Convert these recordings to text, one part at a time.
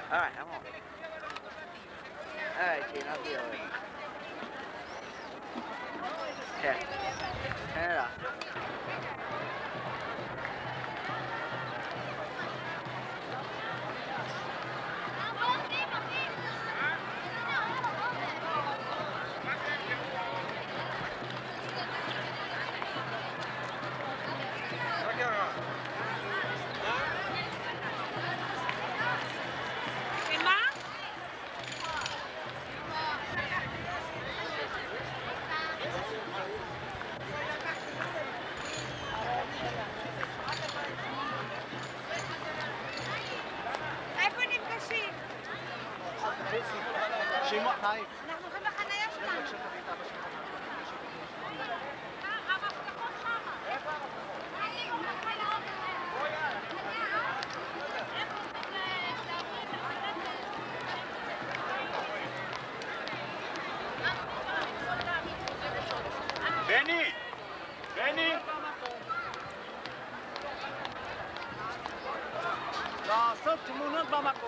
Alright, I'm on. Alright, Gene, I'll deal with it. Okay. Turn it off. שימוע חיים. אנחנו הולכים לחניה שלנו. המפתחות שמה. איפה בני! בני! לעשות תמונות במקום.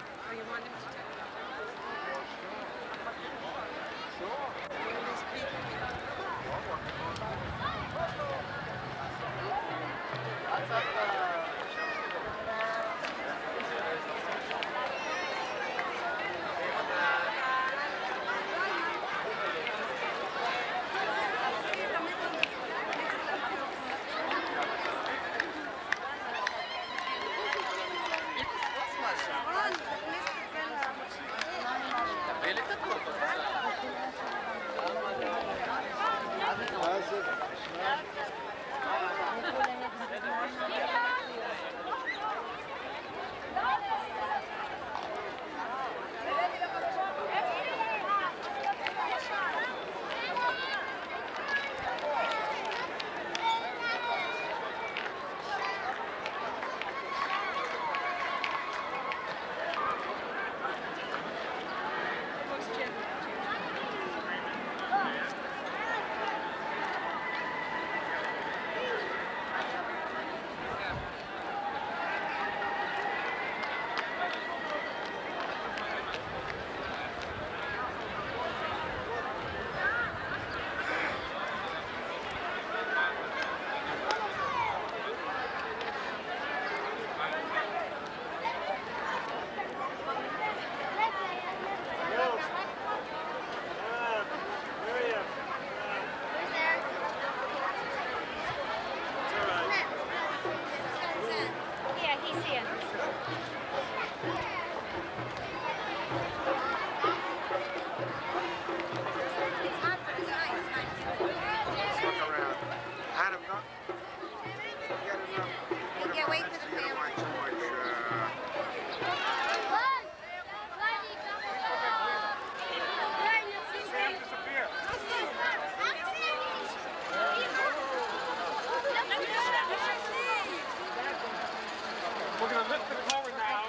We're going to lift the cover now.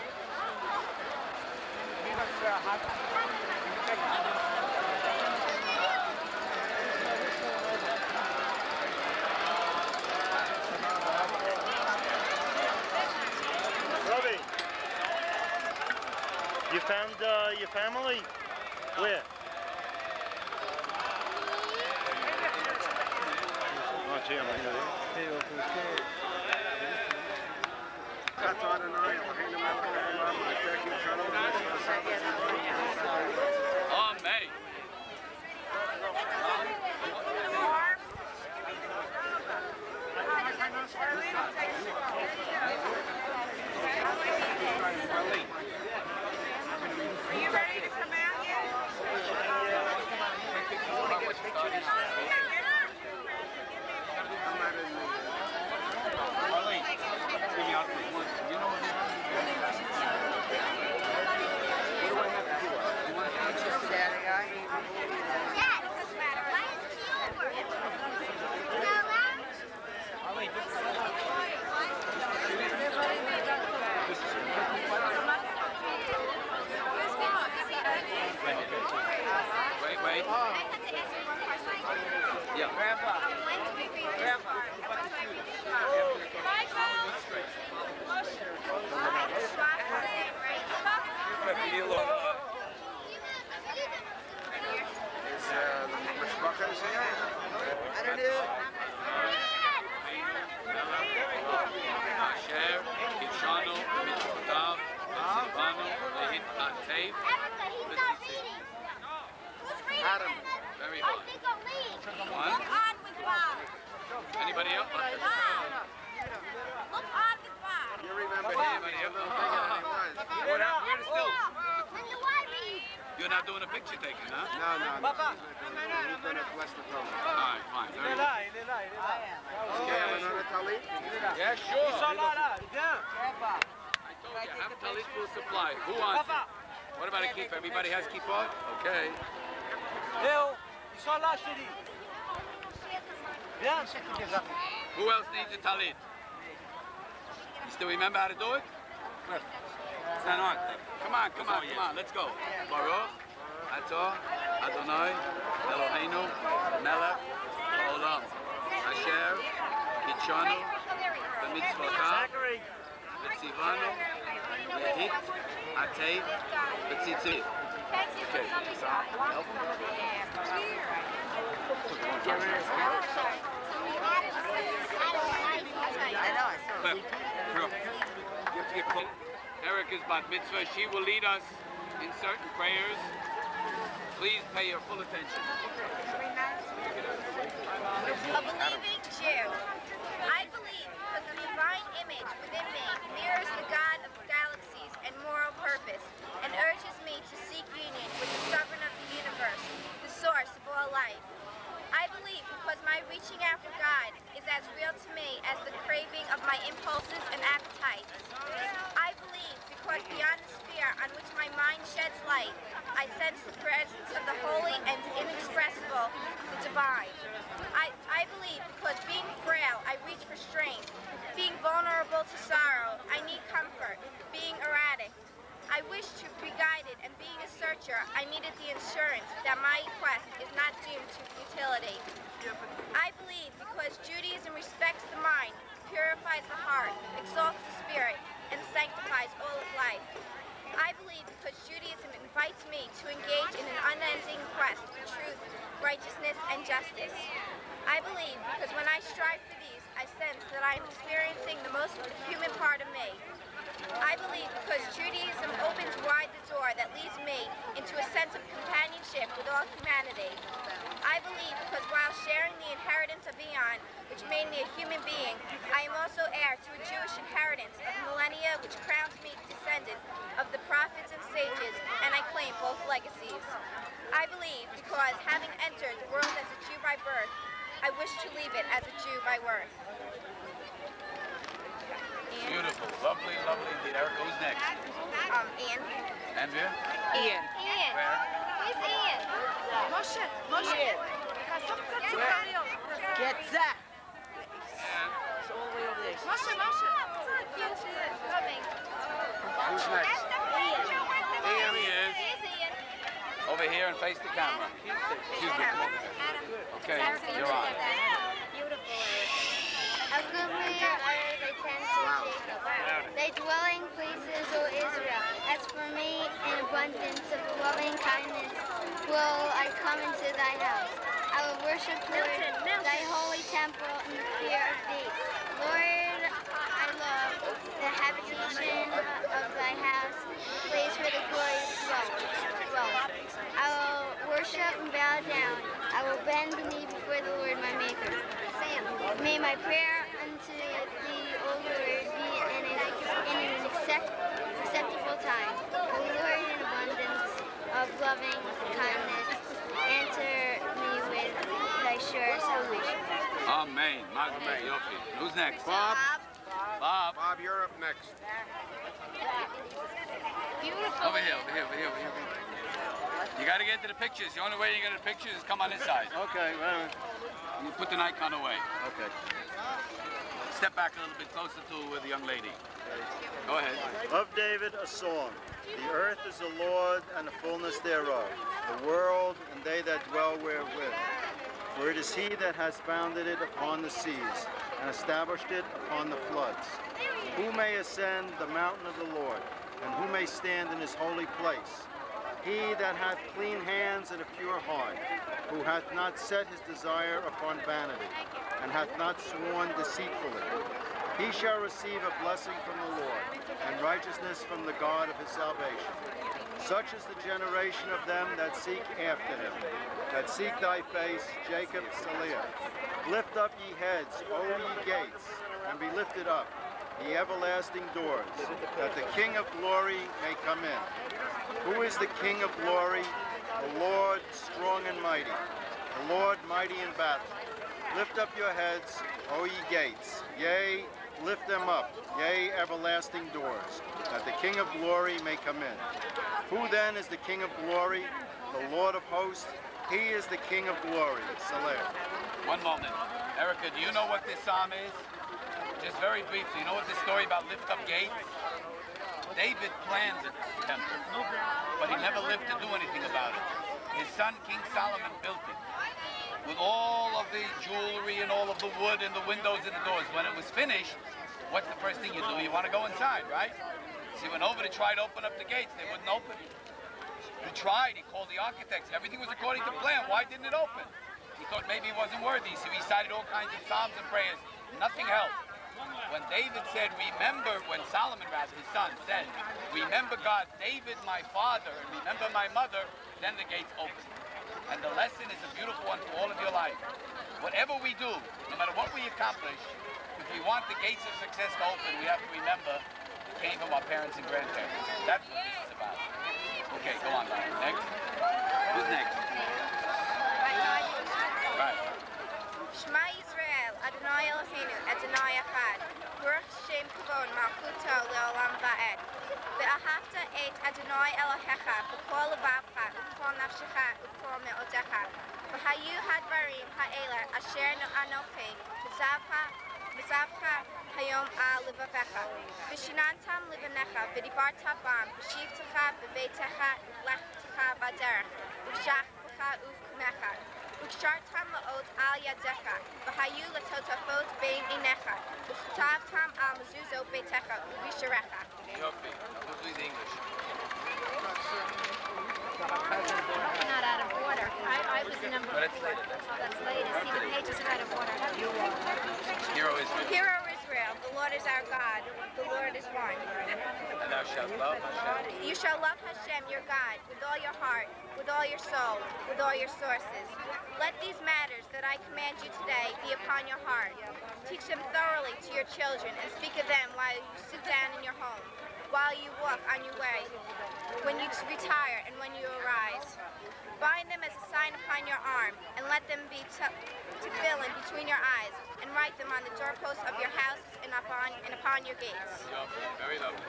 Give us a hot. Robbie, you found your family? Where? Oh, gee, I'm not here. Oh, mate. Are you ready to come out yet? You know what Anybody else? Where the stills? You're not doing a picture taking, huh? No. Papa. He's gonna bless the table. All right, fine. Very good. Okay, another talit? Yeah, sure. Ils sont là, viens. I told you, have talit full supply. Who wants it? What about a keep? Everybody has kippot? Okay. Léo, ils sont là, je te dis. Viens. Who else needs a talit? You still remember how to do it? Stand on. Come on, let's go. Baruch, Atah, Adonai, Eloheinu, Melech, Olam, Asher, Kitshanu, B'mitzvotav, B'tzivanu, B'hit, Atei, B'tzitzit. Okay. I know, I saw it. You have to get close. Erica's bat mitzvah. She will lead us in certain prayers. Please pay your full attention. A believing Jew. I believe because the divine image within me mirrors the God of galaxies and moral purpose, and urges me to seek union with the sovereign of the universe, the source of all life. I believe because my reaching after God is as real to me as the craving of my impulses and appetites. I believe because beyond the sphere on which my mind sheds light, I sense the presence of the holy and inexpressible, the divine. I believe because being frail, I reach for strength. Being vulnerable to sorrow, I need comfort. Being erratic, I wish to be guided, and being a searcher, I needed the assurance that my quest is not doomed to futility. I believe because Judaism respects the mind, purifies the heart, exalts the spirit, and sanctifies all of life. I believe because Judaism invites me to engage in an unending quest for truth, righteousness, and justice. I believe because when I strive for these, I sense that I am experiencing the most human part of me. I believe because Judaism opens wide the door that leads me into a sense of companionship with all humanity. I believe because while sharing the inheritance of Eon, which made me a human being, I am also heir to a Jewish inheritance of millennia which crowns me descendant of the prophets and sages, and I claim both legacies. I believe because having entered the world as a Jew by birth, I wish to leave it as a Jew by worth. Beautiful, lovely indeed. Erica, who's next? Ian. Andrea? Ian. Where? Where's Ian? Moshe. תאסוף קצת סוכריות. Get that! And It's all the way over there. משה. Coming. Who's next? here he is. Here's Ian. Over here and face the camera. Excuse me. Okay, you're on. A goodly are the tents of Jacob, thy dwelling places, O Israel. As for me, in abundance of loving kindness will I come into thy house. I will worship, Lord, thy holy temple in the fear of thee. Lord, I love the habitation of thy house, the place where the glory dwells. I will worship and bow down. I will bend the knee before the Lord, my Maker. May my prayer unto thee, O Lord, be in an acceptable time. O Lord, in abundance of loving kindness, answer me with thy sure salvation. Amen. Amen. Yofi. Who's next? Bob. Bob. Bob, you're up next. Beautiful. Over here. You got to get to the pictures. The only way you get to the pictures is come on this side. Okay, well, You put the icon away. okay. Step back a little bit closer to the young lady. Go ahead. Of David, a song. The earth is the Lord and the fullness thereof, the world and they that dwell wherewith. For it is he that has founded it upon the seas and established it upon the floods. Who may ascend the mountain of the Lord, and who may stand in his holy place? He that hath clean hands and a pure heart, who hath not set his desire upon vanity, and hath not sworn deceitfully. He shall receive a blessing from the Lord, and righteousness from the God of his salvation. Such is the generation of them that seek after him, that seek thy face, Jacob Saliah. Lift up ye heads, O ye gates, and be lifted up, the everlasting doors, that the King of glory may come in. Who is the King of glory? The Lord strong and mighty, the Lord mighty in battle. Lift up your heads, O ye gates, yea, lift them up, yea, everlasting doors, that the King of glory may come in. Who then is the King of glory? The Lord of hosts. He is the King of glory. Saleh. One moment. Erica, do you know what this psalm is? Just very briefly, you know what this story about lift up gates? David planned the temple, but he never lived to do anything about it. His son, King Solomon, built it with all of the jewelry and all of the wood and the windows and the doors. When it was finished, what's the first thing you do? You want to go inside, right? So he went over to try to open up the gates. They wouldn't open. He tried. He called the architects. Everything was according to plan. Why didn't it open? He thought maybe he wasn't worthy, so he recited all kinds of psalms and prayers. Nothing helped. When David said, remember, when Solomon, rather, his son, said, remember God, David, my father, and remember my mother, then the gates opened. And the lesson is a beautiful one for all of your life. Whatever we do, no matter what we accomplish, if we want the gates of success to open, we have to remember it came from our parents and grandparents. That's what this is about. Okay, go on, Ryan. Next. Who's next? Right. Shema Yisrael, Adonai Eloheinu, Adonai Echad. Baruch Shem Kavod Malchuto Leolam Va'ed. Ve'ahavta et Adonai Elohecha b'kol levavcha u'b'kol nafshecha u'b'kol me'odecha. V'hayu hadvarim ha'ela asher anochi mizavcha hayom al levavecha. V'shinantam levanecha v'dibarta bam v'shivtecha v'veitecha v'lechtecha b'derech v'shachcha uv'kumecha. Ukshartam la'ot al yadecha, v'hayu latotafot bein inecha, v'chtavtam al mezuzot beitecha, v'visharecha. Yopi. Who's with English? Not out of order. I was the number. But it's later. That's later. See, the pages are out of order. Hero Israel. Hero Israel, the Lord is our God, the Lord is one. And thou shalt love Hashem. You shall love Hashem, your God, with all your heart, with all your soul, with all your sources. Let these matters that I command you today be upon your heart. Teach them thoroughly to your children and speak of them while you sit down in your home, while you walk on your way, when you retire and when you arise. Bind them as a sign upon your arm, and let them be to fill in between your eyes, and write them on the doorposts of your houses and upon your gates. Very lovely.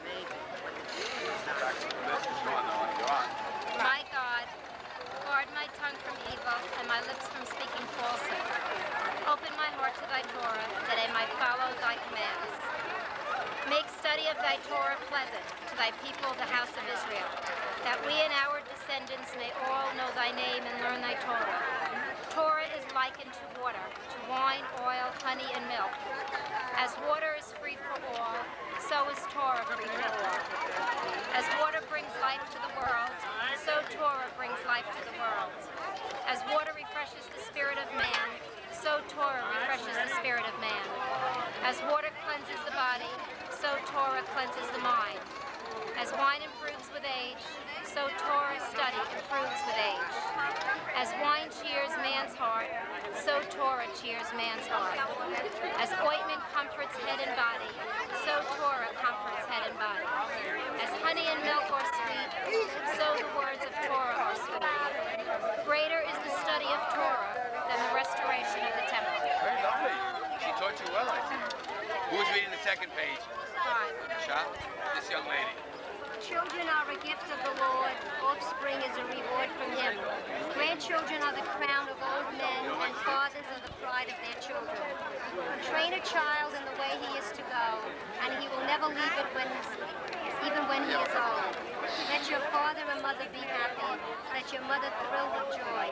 Go on. My God, guard my tongue from evil and my lips from speaking falsehood. Open my heart to thy Torah, that I might follow thy commands. Make study of thy Torah pleasant to thy people, the house of Israel, that we and our descendants may all know thy name and learn thy Torah. Torah is likened to water, to wine, oil, honey, and milk. As water is free for all, so is Torah free for all. As water brings life to the world, so Torah brings life to the world. As water refreshes the spirit of man, so Torah refreshes the spirit of man. As water cleanses the body, so Torah cleanses the mind. As wine improves with age, so Torah study improves with age. As wine cheers man's heart, so Torah cheers man's heart. As ointment comforts head and body, so Torah comforts head and body. As honey and milk are sweet, so the words of Torah are sweet. Greater is the study of Torah than the restoration of the temple. Very lovely. She taught you well, I think. Who's reading the second page? 5. Shah? This young lady. Children are a gift of the Lord. Offspring is a reward from him. Grandchildren are the crown of old men, and fathers are the pride of their children. Train a child in the way he is to go, and he will never leave it even when he is old. Let your father and mother be happy. Let your mother thrill with joy.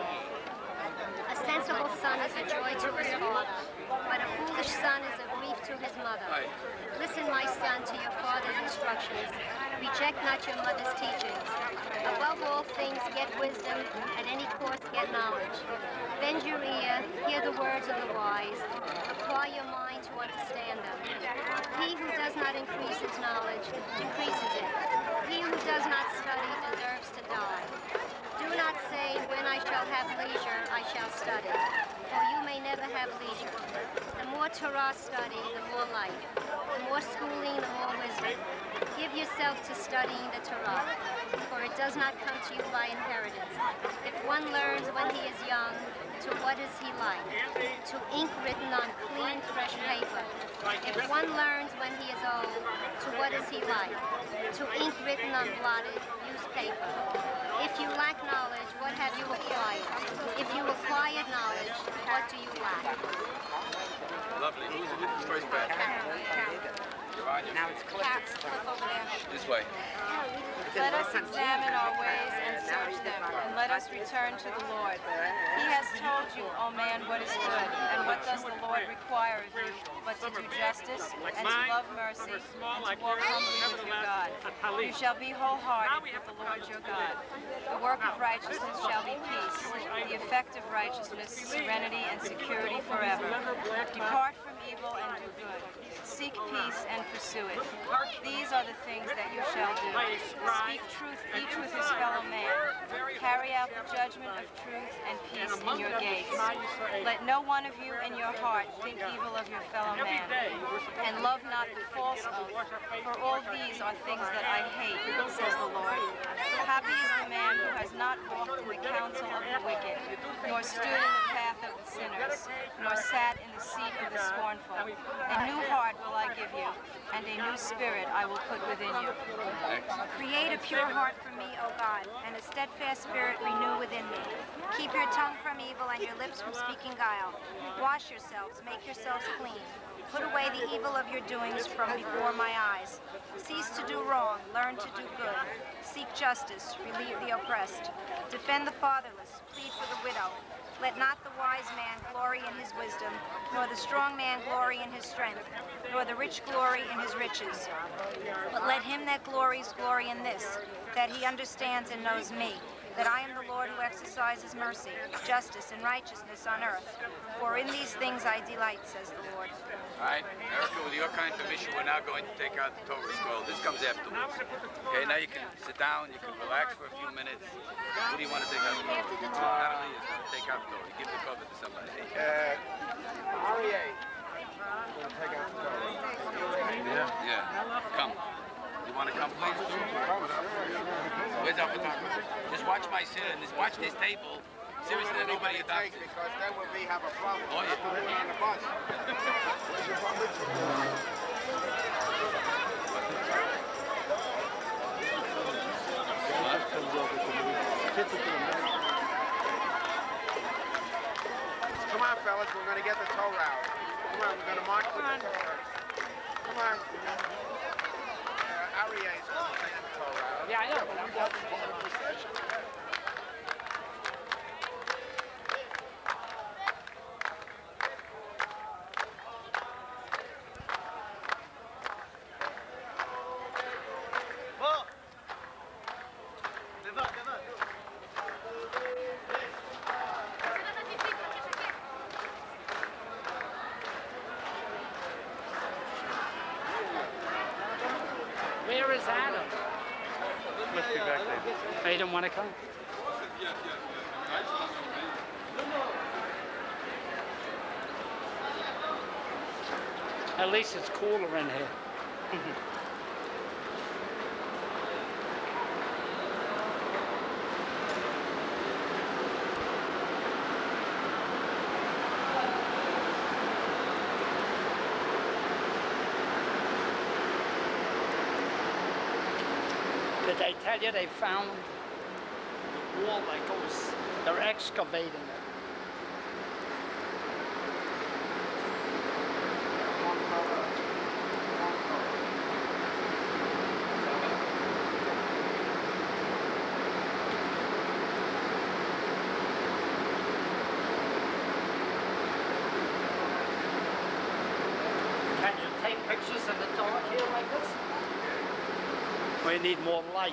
A sensible son is a joy to his father, but a foolish son is a grief to his mother. Listen, my son, to your father's instructions. Reject not your mother's teachings. Above all things, get wisdom. At any cost, get knowledge. Bend your ear, hear the words of the wise. Apply your mind to understand them. He who does not increase his knowledge decreases it. He who does not study deserves to die. Do not say, when I shall have leisure, I shall study. For for you may never have leisure. The more Torah study, the more life. The more schooling, the more wisdom. Give yourself to studying the Torah, for it does not come to you by inheritance. If one learns when he is young, to what is he like? To ink written on clean, fresh paper. If one learns when he is old, to what is he like? To ink written on blotted, used paper. If you lack knowledge, what have you acquired? If you acquired knowledge, what do you lack? Lovely. Who's the first batch? Now it's Cats, flip over there. This way. Let us examine our ways and search them, and let us return to the Lord. He has told you, O man, what is good, and what does the Lord require of you, but to do justice, and to love mercy, and to walk humbly with your God. You shall be wholehearted with the Lord your God. The work of righteousness shall be peace, the effect of righteousness, serenity and security forever. Depart from evil and do good. Seek peace and pursue it. These are the things that you shall do. Speak truth each with his fellow man. Carry out the judgment of truth and peace in your gates. Let no one of you in your heart think evil of your fellow man. And love not the false oath, for all these are things that I hate, says the Lord. Happy is the man who has not walked in the counsel of the wicked, nor stood in the path of the sinners, nor sat in the seat of the scornful. A new heart will I give you, and a new spirit I will put within you. Create a pure heart for me, O God, and a steadfast spirit renew within me. Keep your tongue from evil and your lips from speaking guile. Wash yourselves, make yourselves clean. Put away the evil of your doings from before my eyes. Cease to do wrong, learn to do good. Seek justice, relieve the oppressed. Defend the fatherless, plead for the widow. Let not the wise man glory in his wisdom, nor the strong man glory in his strength, nor the rich glory in his riches. But let him that glories glory in this, that he understands and knows me, that I am the Lord who exercises mercy, justice, and righteousness on earth. For in these things I delight, says the Lord. All right, Erica, with your kind permission, we're now going to take out the Torah scroll. This comes afterwards. Okay, now you can sit down, you can relax for a few minutes. Who do you want to take out the Torah? Natalie is going to take out the Torah. Give the cover to somebody. Aryeh. Going to take out the Torah. Yeah. Come. You want to come, please? Where's our photographer? Just watch my sit and just watch this table. Seriously, that nobody adopts it. Because then we have a problem. Oh, yeah. On the bus. Where's your bus? Come on, fellas, we're going to get the Torah out. Come on, we're going to march with the Torah. Come on. Aryeh is going to take the Torah out. Yeah, I know, but I'm helping. Where is Adam? Must be back there. They didn't want to come. At least it's cooler in here. Did they tell you they found the wall that goes, they're excavating it. Can you take pictures in the dark here like this? We need more light.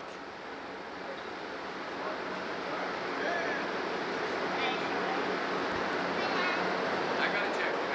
I got a check.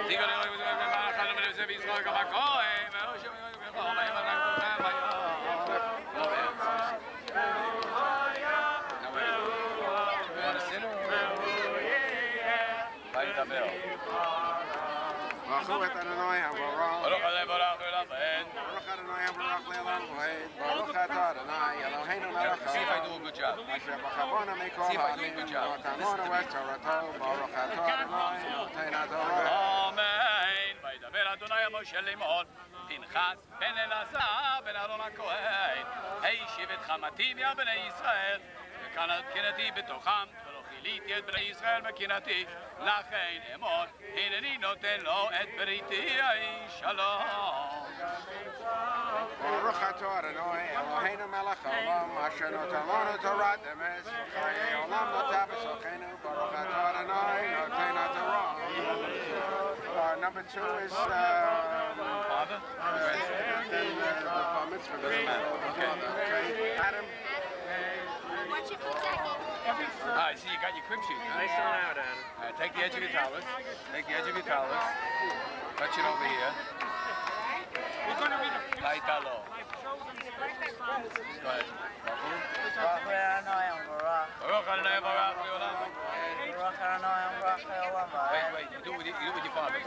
See if I do a good job. See if I do a good job. Amen. וידבר אדוני אל משה לאמור, פנחס בן אלעזר בן אהרון הכהן, הישיב את חמתי ועל בני ישראל, וקנאתי בתוכם, ולא כיליתי את בני ישראל בקנאתי, לכן אמור, הנני נותן לו את בריתי שלום. ברוך אתה אדוני אלוהינו מלך העולם אשר נותן לנו תורת אמת וחיי עולם נוטע בסוכנו ברוך אתה אדוני נותן התורה. Number 2 is Father? then the bar mitzvah doesn't matter. Okay. Adam. What's your food second? I see you got your crib sheet. Huh? Nice and loud, Adam. All right, take the edge of your towels. Take the edge of your towels. Touch it over here. We're going to read a Light that low. Go ahead. Wait, you do it with your father.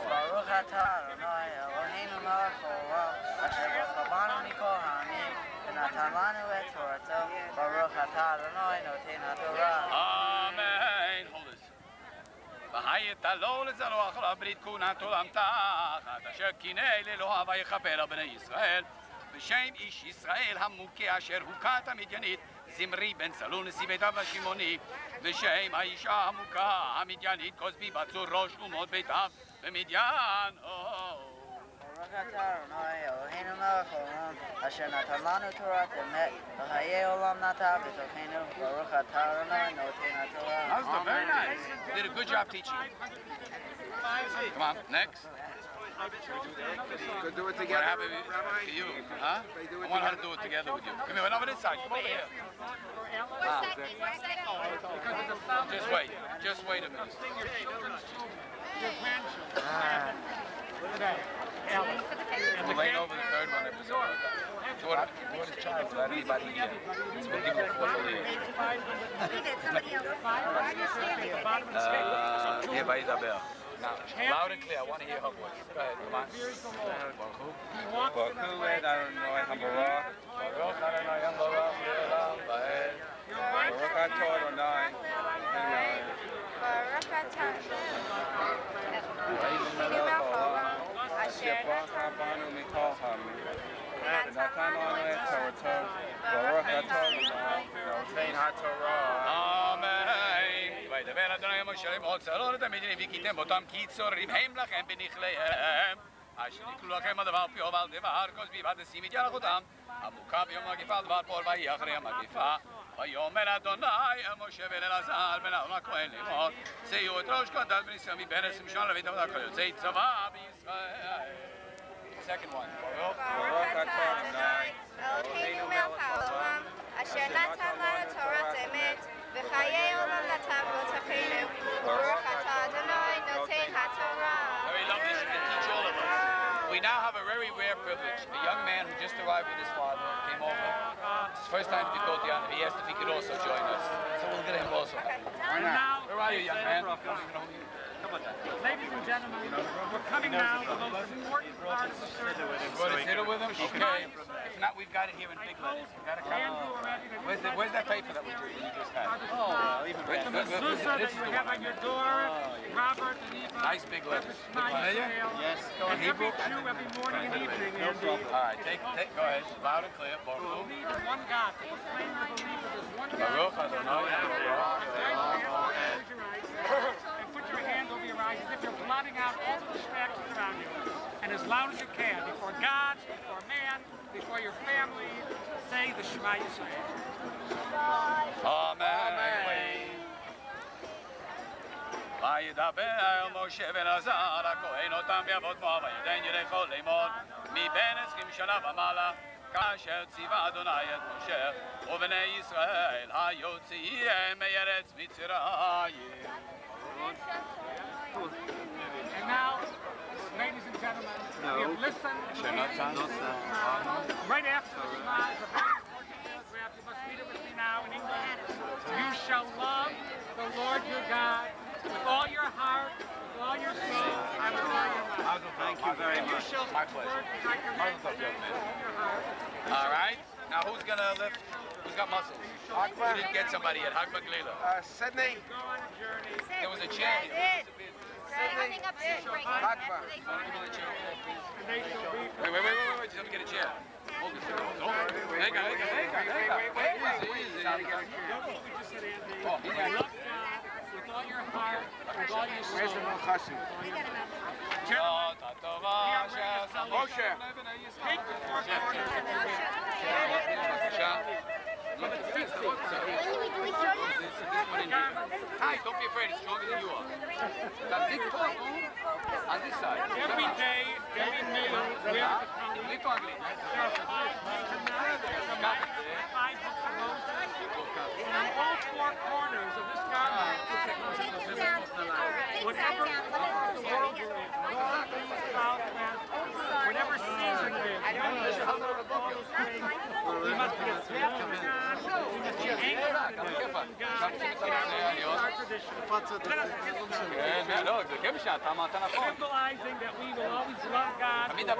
Amen. Hold this. וחיית לו לזרוח לברית כהונת עולם תחת אשר קינא לאלוהיו ויכפר על בני ישראל בשם איש ישראל המוכה אשר הוכה את המדיינית זמרי בן צלול נשיא ביתיו השמעוני ושם האישה המוכה המדיינית כוזבי בצור ראש אומות ביתיו במדיין. ברוך אתה אדוני אלוהינו מלך העולם אשר נתן לנו תורת אמת וחיי עולם נטע בתוכנו ברוך אתה אדוני נותן התורה. That's very nice. You did a good job teaching. Come on, next. Could do it What together, happened Rabbi? to you? Huh? I want her to do it together with you. Come here, over this side. Come over here. Just wait. Just wait a minute. your grandchildren. Look at that. Alex. We're laying over the third one episode. What is child without anybody here? So we'll give him a fourth year. Here by Isabel. Now, loud and clear. I want to hear her voice. Go ahead, come on. Baruch Adonai Habarach. Baruch Adonai Habarach. Baruch Adonai. Baruch atah Asher Banu Mikol Hamid. ונתן לנו את תורתו, ברוך אתה נותן התורה. אמן. וידבר אדוני משה לאמור צלו את המדינים והכיתם אותם כי צוררים הם לכם בנכליהם. אשר נקלו לכם הדבר פיו ועל דבר כוזבי ותשים את ירחותם. המוכה ביום המגפה דבר פור ויהי אחרי המגפה. ויאמר אדוני אל משה ואל אלעזר בן אהרון הכהן לאמור שאו את ראש קודש בן ישראל מבין 20 שנה לבית עבודה כל יוצאי צבא בישראל. Second one. Baruch atah Adonai Eloheinu melech haolam asher natan lanu torat emet v'chayei olam natan b'tachenu Baruch atah Adonai noten haTorah. Very lovely. She can teach all of us. We now have a very rare privilege. A young man who just arrived with his father came over. It's his first time to go to Yana. He asked if he could also join us. So we'll get him also. Where are you, young man? Ladies and gentlemen, we're coming now to the most important part of the service. You want to sit with him? Okay. If not, we've got it here in big letters. We've got a copy. Where's that paper that you just had? Oh, even better. This is the one. Have on your door, Robert and Eva. Nice big letters. Yes. And every Jew every morning and evening. No problem. All right, go ahead. Loud and clear. Baruch. Believe in one God. To proclaim the belief of this one God. Baruch Adonai. And put your hand over your eyes as if you're blotting out all the distractions around you. And as loud as you can, before God, before man, before your family, say the Shema Yisrael. Amen. וידבר משה ואלעזר הכהן אותם באבות מואב וידן יריחו לאמור מבין 20 שנה ומעלה כאשר ציווה אדוני את משה ובני ישראל היוצאים מארץ מצרים. And now, Right after the Shema is a very important paragraph. You must read it with me now in English. You shall love the Lord your God with all your heart, with all your soul, and with all your mind. Thank you very much. My pleasure. All right. Now who's gonna lift? Who's got muscles? We didn't get somebody yet. Hagba Glila. Sydney. There was a chair here. Coming up soon, break. Hagba. Wait. Just let me get a chair. Hold this. Venga. Easy. With all your heart, with all your soul. Where's the Mochassim? Moshe. Take the four corners of the Hi, don't be afraid. It's stronger than you are. On this side. Every day, every meal, we're at the county. There are 5 books of Moses. And on all 4 corners of this garment, whatever the world is, south, west, whatever season it is, we must be attached to God, we must be anchored in God. Our tradition. Let us kiss symbolizing that we will always love God. We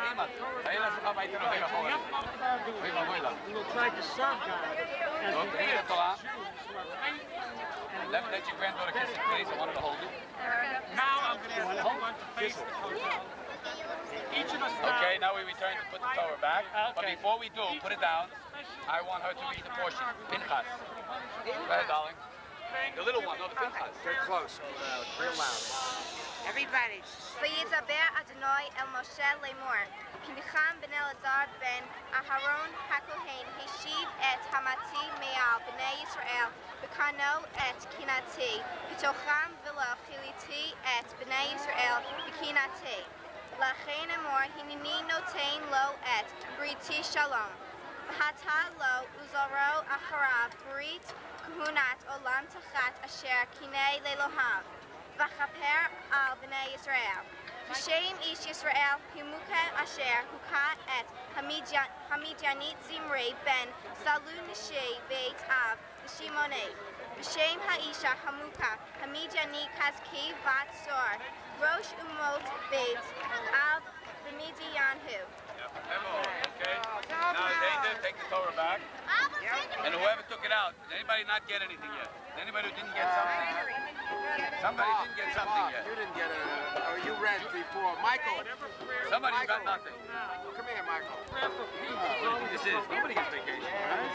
will try to serve God as we Jews who are faithful. Let your granddaughter kiss it, please. I wanted to hold it. Now I'm going to ask everyone to face the Torah. Each of us now. Okay, now we return to put the Torah back. But before we do, put it down. I want her to read the portion. Pinchas. Go ahead, darling. The little one, no, the Pinchas. Get close. Real loud. Everybody. וידבר אדוני אל משה לאמור, פנחם בן אלעזר בן אהרון הכהן השיב את המתי מעל בני ישראל, וקנו את קנאתי, בתוכם ולא כיליתי את בני ישראל בקנאתי. לכן אמור, הנני נותן לו את בריתי שלום. והתה לו וזרעו אחריו ברית כהונת עולם תחת אשר קינא לאלוהיו. וכפר על בני ישראל. בשם איש ישראל המוכה אשר הוכה את המדיינית זמרי בן סלו נשי בית אב ושמעוני. בשם האישה המוכה המדיינית חזקי בת צור ראש אומות בית אב במדיין הוא. Okay. Now, David, take the Torah back. And whoever took it out, did anybody not get anything yet? Did anybody who didn't get something? Somebody didn't get something yet. You didn't get it. Oh, you read before. Michael. Somebody who got nothing. Come here, Michael. This is, nobody gets vacation, right?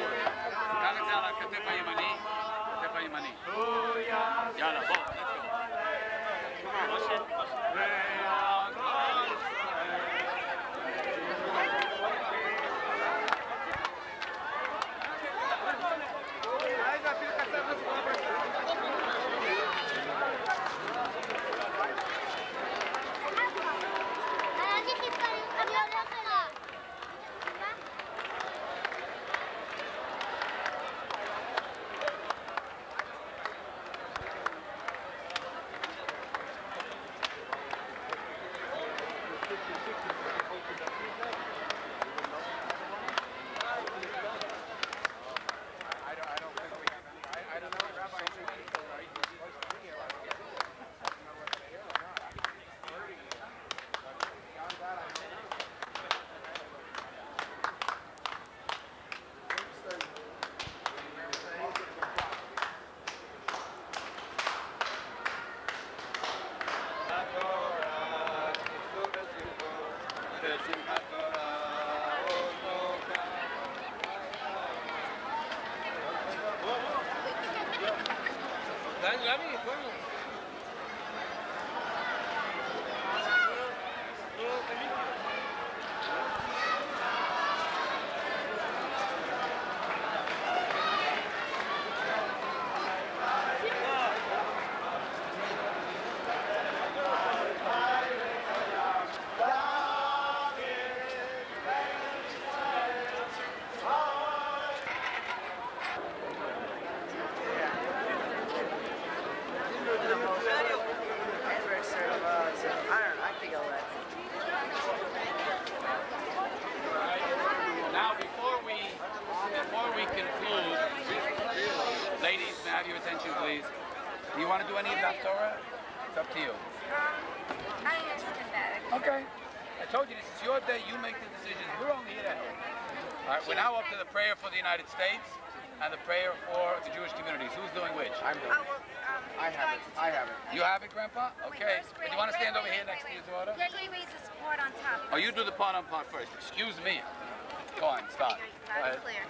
כתף הימני, כתף הימני. יאללה, בוא, let's go. to you? I understand that. Okay. I told you this is your day. You make the decisions. We're only here to help. All right. We're now up to the prayer for the United States and the prayer for the Jewish communities. Who's doing which? I'm doing it. I have it. I have it. You have it, Grandpa? Okay. But you want to stand over here next to your daughter? Gregory raised the part on top. Oh, you do the part on part first. Excuse me. Go on, start. Go ahead. Clear.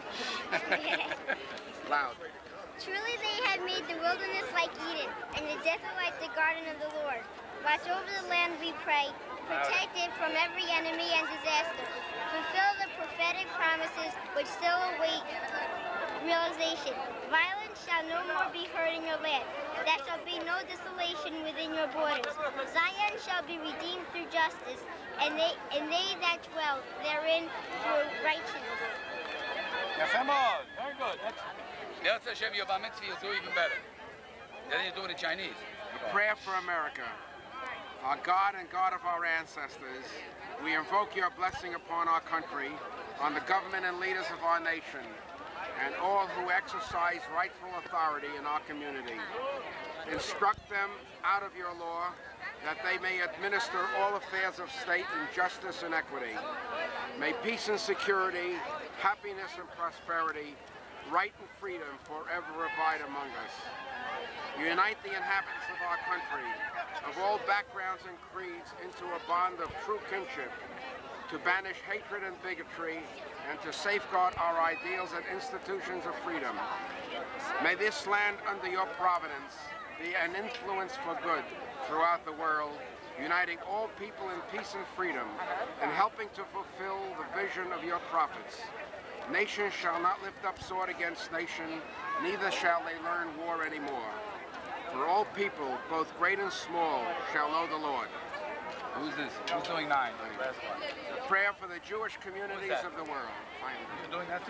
Loud. Truly they have made the wilderness like Eden, and the desert like the garden of the Lord. Watch over the land, we pray. Protect it from every enemy and disaster. Fulfill the prophetic promises which still await realization. Violence shall no more be heard in your land. There shall be no desolation within your borders. Zion shall be redeemed through justice, and they that dwell therein through righteousness. Very good. That's Hashem, your bar mitzvah, you'll do even better. Then you do it in Chinese. Prayer for America. Our God and God of our ancestors, we invoke your blessing upon our country, on the government and leaders of our nation, and all who exercise rightful authority in our community. Instruct them out of your law that they may administer all affairs of state in justice and equity. May peace and security, happiness and prosperity, right and freedom forever abide among us. Unite the inhabitants of our country, of all backgrounds and creeds, into a bond of true kinship, to banish hatred and bigotry, and to safeguard our ideals and institutions of freedom. May this land under your providence be an influence for good throughout the world, uniting all people in peace and freedom, and helping to fulfill the vision of your prophets. Nation shall not lift up sword against nation, neither shall they learn war anymore. For all people, both great and small, shall know the Lord. Who's this? Who's doing 9? Last one. The prayer for the Jewish communities of the world. You're doing that too?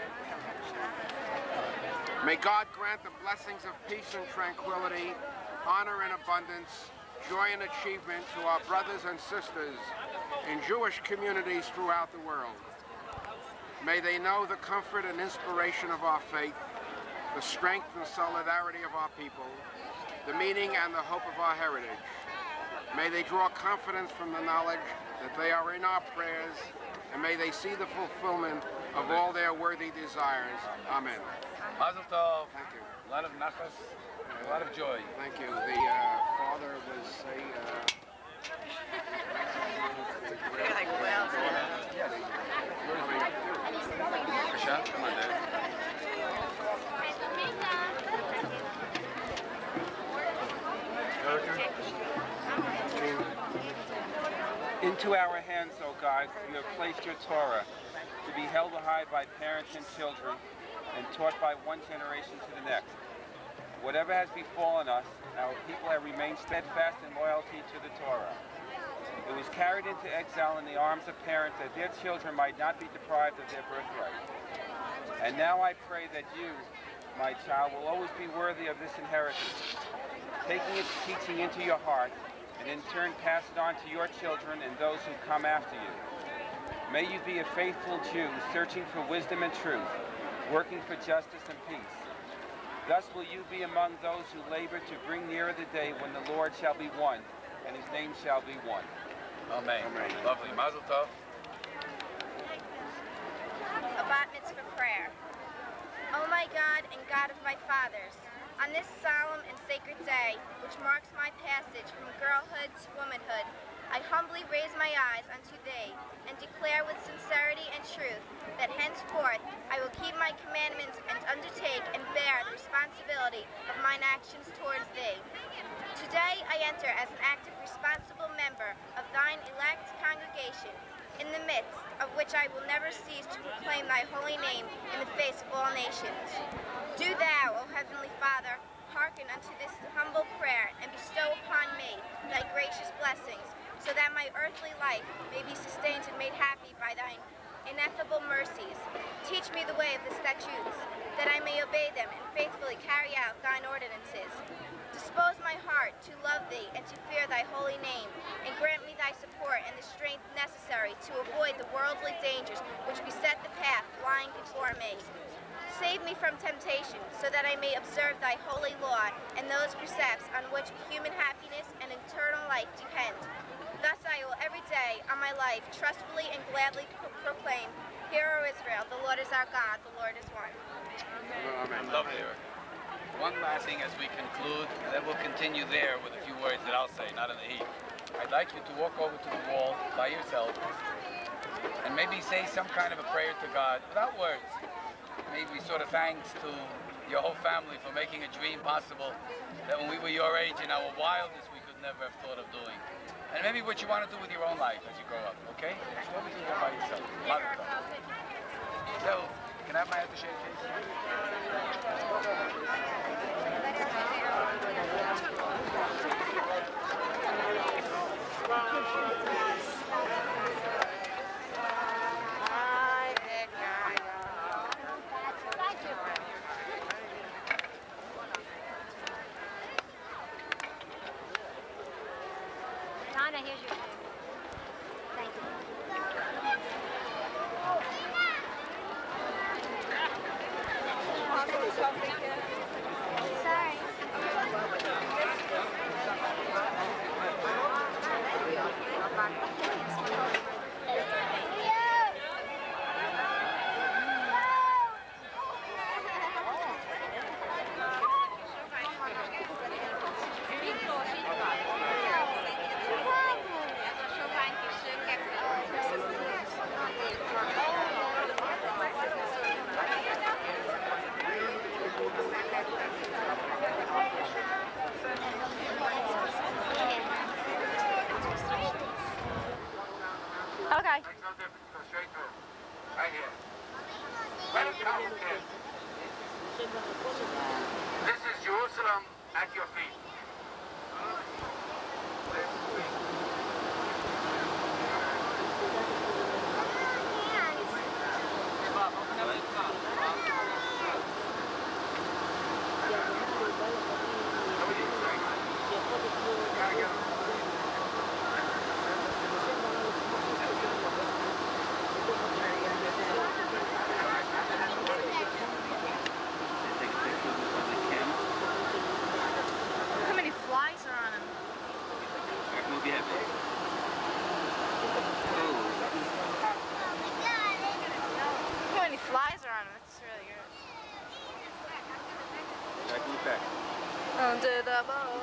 May God grant the blessings of peace and tranquility, honor and abundance, joy and achievement to our brothers and sisters in Jewish communities throughout the world. May they know the comfort and inspiration of our faith, the strength and solidarity of our people, the meaning and the hope of our heritage. May they draw confidence from the knowledge that they are in our prayers, and may they see the fulfillment of all their worthy desires. Amen. Mazel tov. Thank you. A lot of nachas, a lot of joy. Thank you. The father was You're like, well, Yes. Rasha, come on, Dad. Into our hands, O God, you have placed your Torah, to be held high by parents and children, and taught by one generation to the next. Whatever has befallen us, our people have remained steadfast in loyalty to the Torah. It was carried into exile in the arms of parents that their children might not be deprived of their birthright. And now I pray that you, my child, will always be worthy of this inheritance, taking its teaching into your heart, and in turn pass it on to your children and those who come after you. May you be a faithful Jew, searching for wisdom and truth, working for justice and peace. Thus will you be among those who labor to bring nearer the day when the Lord shall be one, and his name shall be one. Amen. Amen. Lovely. Mazel tov. A bat mitzvah prayer. O my God and God of my fathers, on this solemn and sacred day, which marks my passage from girlhood to womanhood, I humbly raise my eyes unto thee, and declare with sincerity and truth that henceforth I will keep my commandments and undertake and bear the responsibility of mine actions towards thee. Today I enter as an active, responsible member of thine elect congregation, in the midst of which I will never cease to proclaim thy holy name in the face of all nations. Do thou, O Heavenly Father, hearken unto this humble prayer, and bestow upon me thy gracious blessings, so that my earthly life may be sustained and made happy by thine ineffable mercies. Teach me the way of the statutes, that I may obey them and faithfully carry out thine ordinances. Dispose my heart to love thee and to fear thy holy name, and grant me thy support and the strength necessary to avoid the worldly dangers which beset the path lying before me. Save me from temptation, so that I may observe thy holy law and those precepts on which human happiness and eternal life depend. Thus I will every day on my life trustfully and gladly proclaim, Hear, O Israel, the Lord is our God, the Lord is one. Amen. Lovely, Eric. One last thing as we conclude, and then we'll continue there with a few words that I'll say, not in the heat. I'd like you to walk over to the wall by yourself and maybe say some kind of a prayer to God without words. Maybe sort of thanks to your whole family for making a dream possible that when we were your age in our wildest we could never have thought of doing. And maybe what you want to do with your own life as you grow up, okay? Just go over to the wall by yourself. So, can I have my attaché case? Donna, here's your food. Thank you. Sorry. Okay. Right here. Welcome, kids. This is Jerusalem at your feet. How many flies are on him? How many flies are on him? That's really good. Under the boat.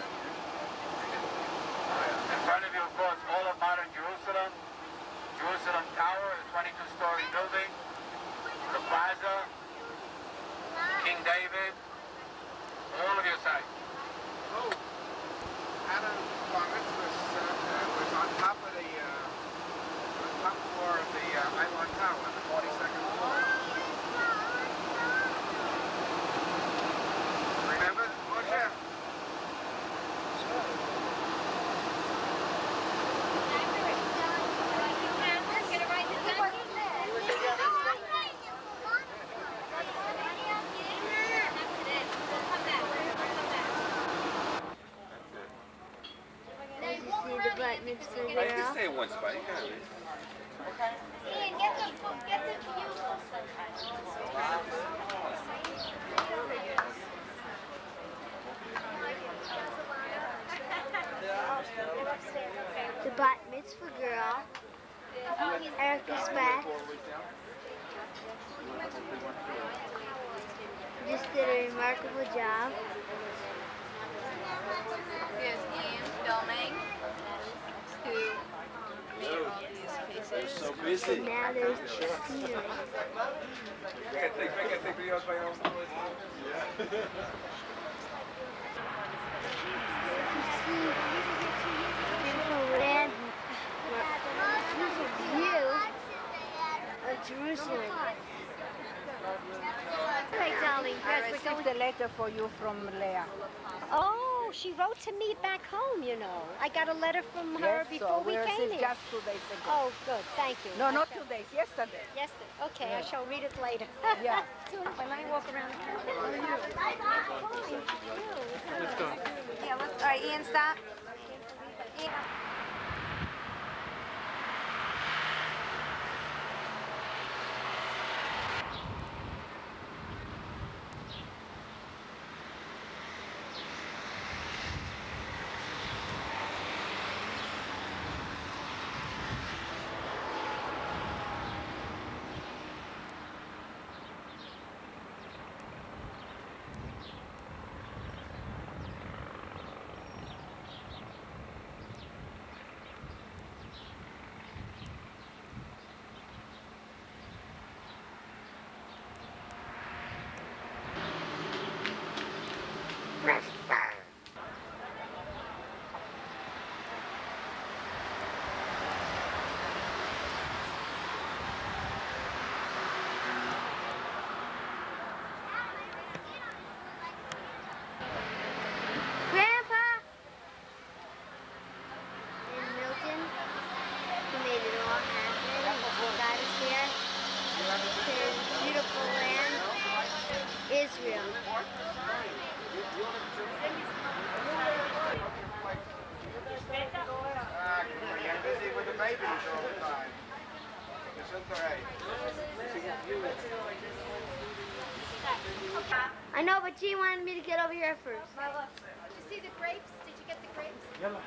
In front of you, of course, all of modern Jerusalem. Jerusalem Tower, a 22-story building. The plaza. King David. All of your sites. Oh, Adam Bar Mitzvah was on top of the top floor of the Eilon Tower, on the 42nd floor. Remember, Moshe? Did you see the Bat Mitzvah I girl? can say it once, buddy. Ian, get the view. The Bat Mitzvah girl. Erica's back. Just did a remarkable job. Here's Ian filming, who made all these pieces. So busy. And now there's the scenery. I can take videos by your own. Beautiful land, beautiful view of Jerusalem. Hey, darling, I received a letter for you from Leah. Oh, she wrote to me back home, you know. I got a letter from her before we came here. Just 2 days ago. Oh, good. Thank you. No, not 2 days. Yesterday. Yesterday. Okay, I shall read it later. Yeah. When I walk around the Yeah, all right, Ian, stop. Ian. I know, but she wanted me to get over here first. Did you see the grapes? Did you get the grapes?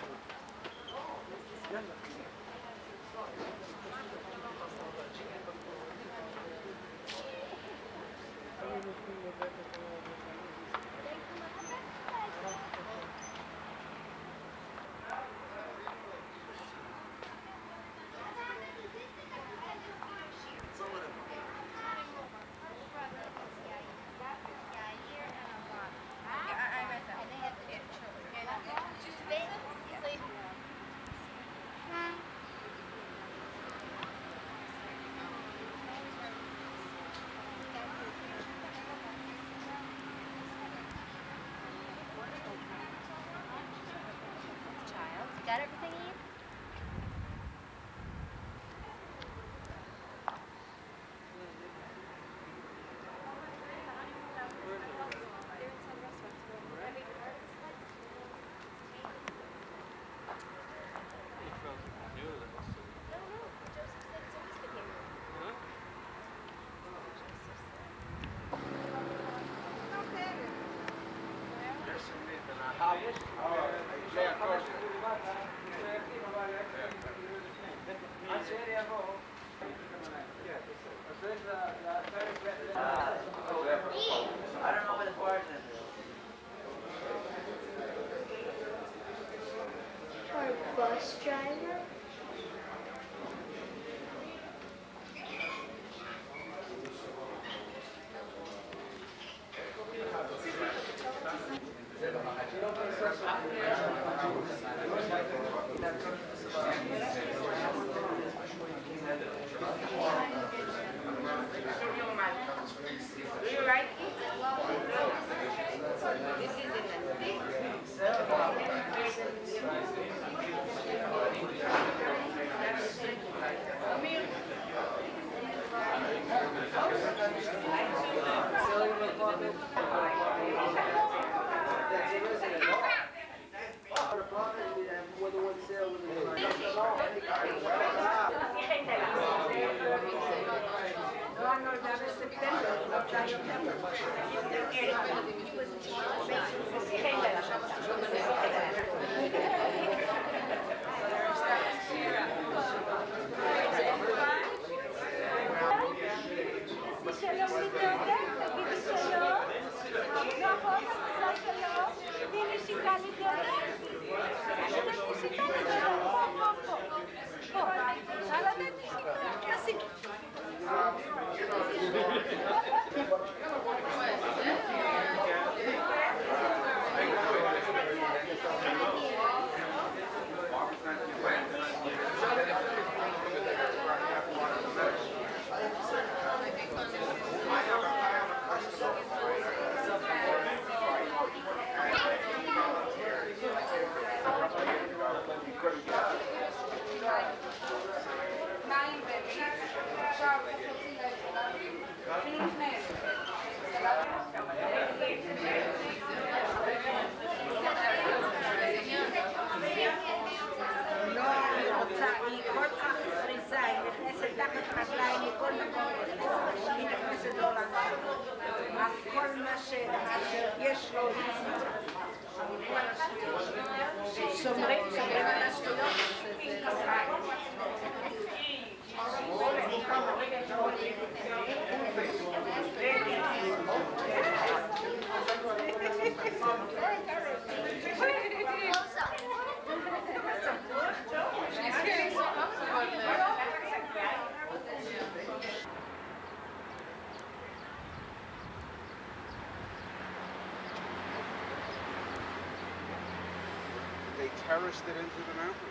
Got everything, Eve? I don't know where the barge is. Our bus driver? Do you like it? This is They terraced it into the mountains.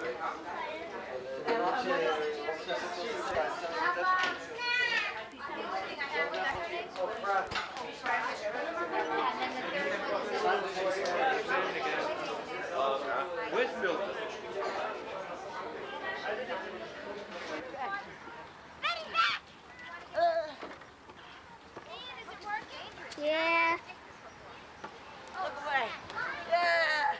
Where's Milton? Yeah. Look away. Yeah.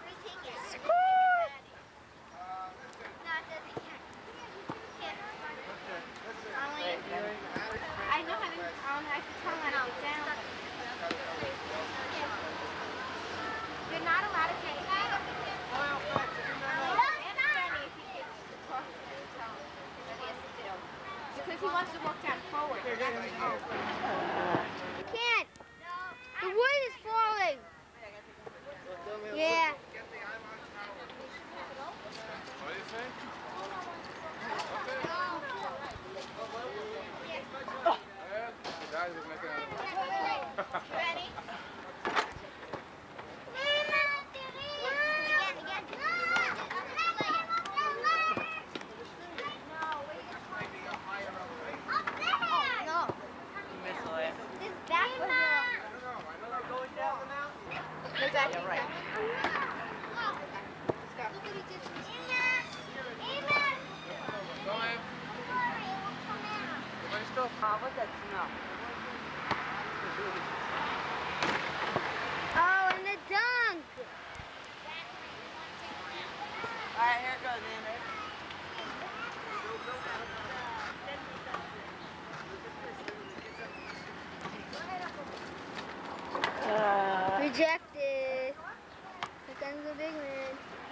I know how to tell how to get down. You're not allowed to take it. Because he wants to walk down forward. You can't. The wood is falling. Yeah. What do you say? The guys are making out. Ready? Yeah, right. What's that smell? Oh, and the dunk. All right, here it goes, Andrew. Rejected. Here comes the big man.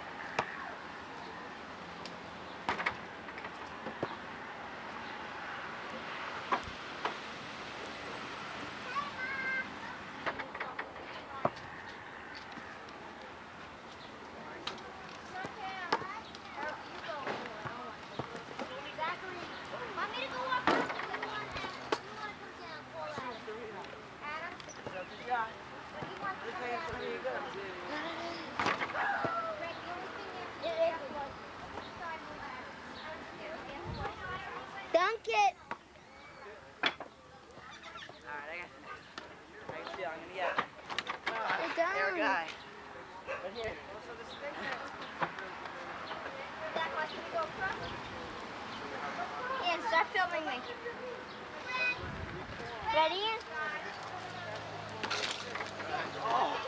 Dunk it. Alright, I can see I'm gonna get it. You're done. There, guy. Right here. Ian, start filming me. Ready, Ian? Oh.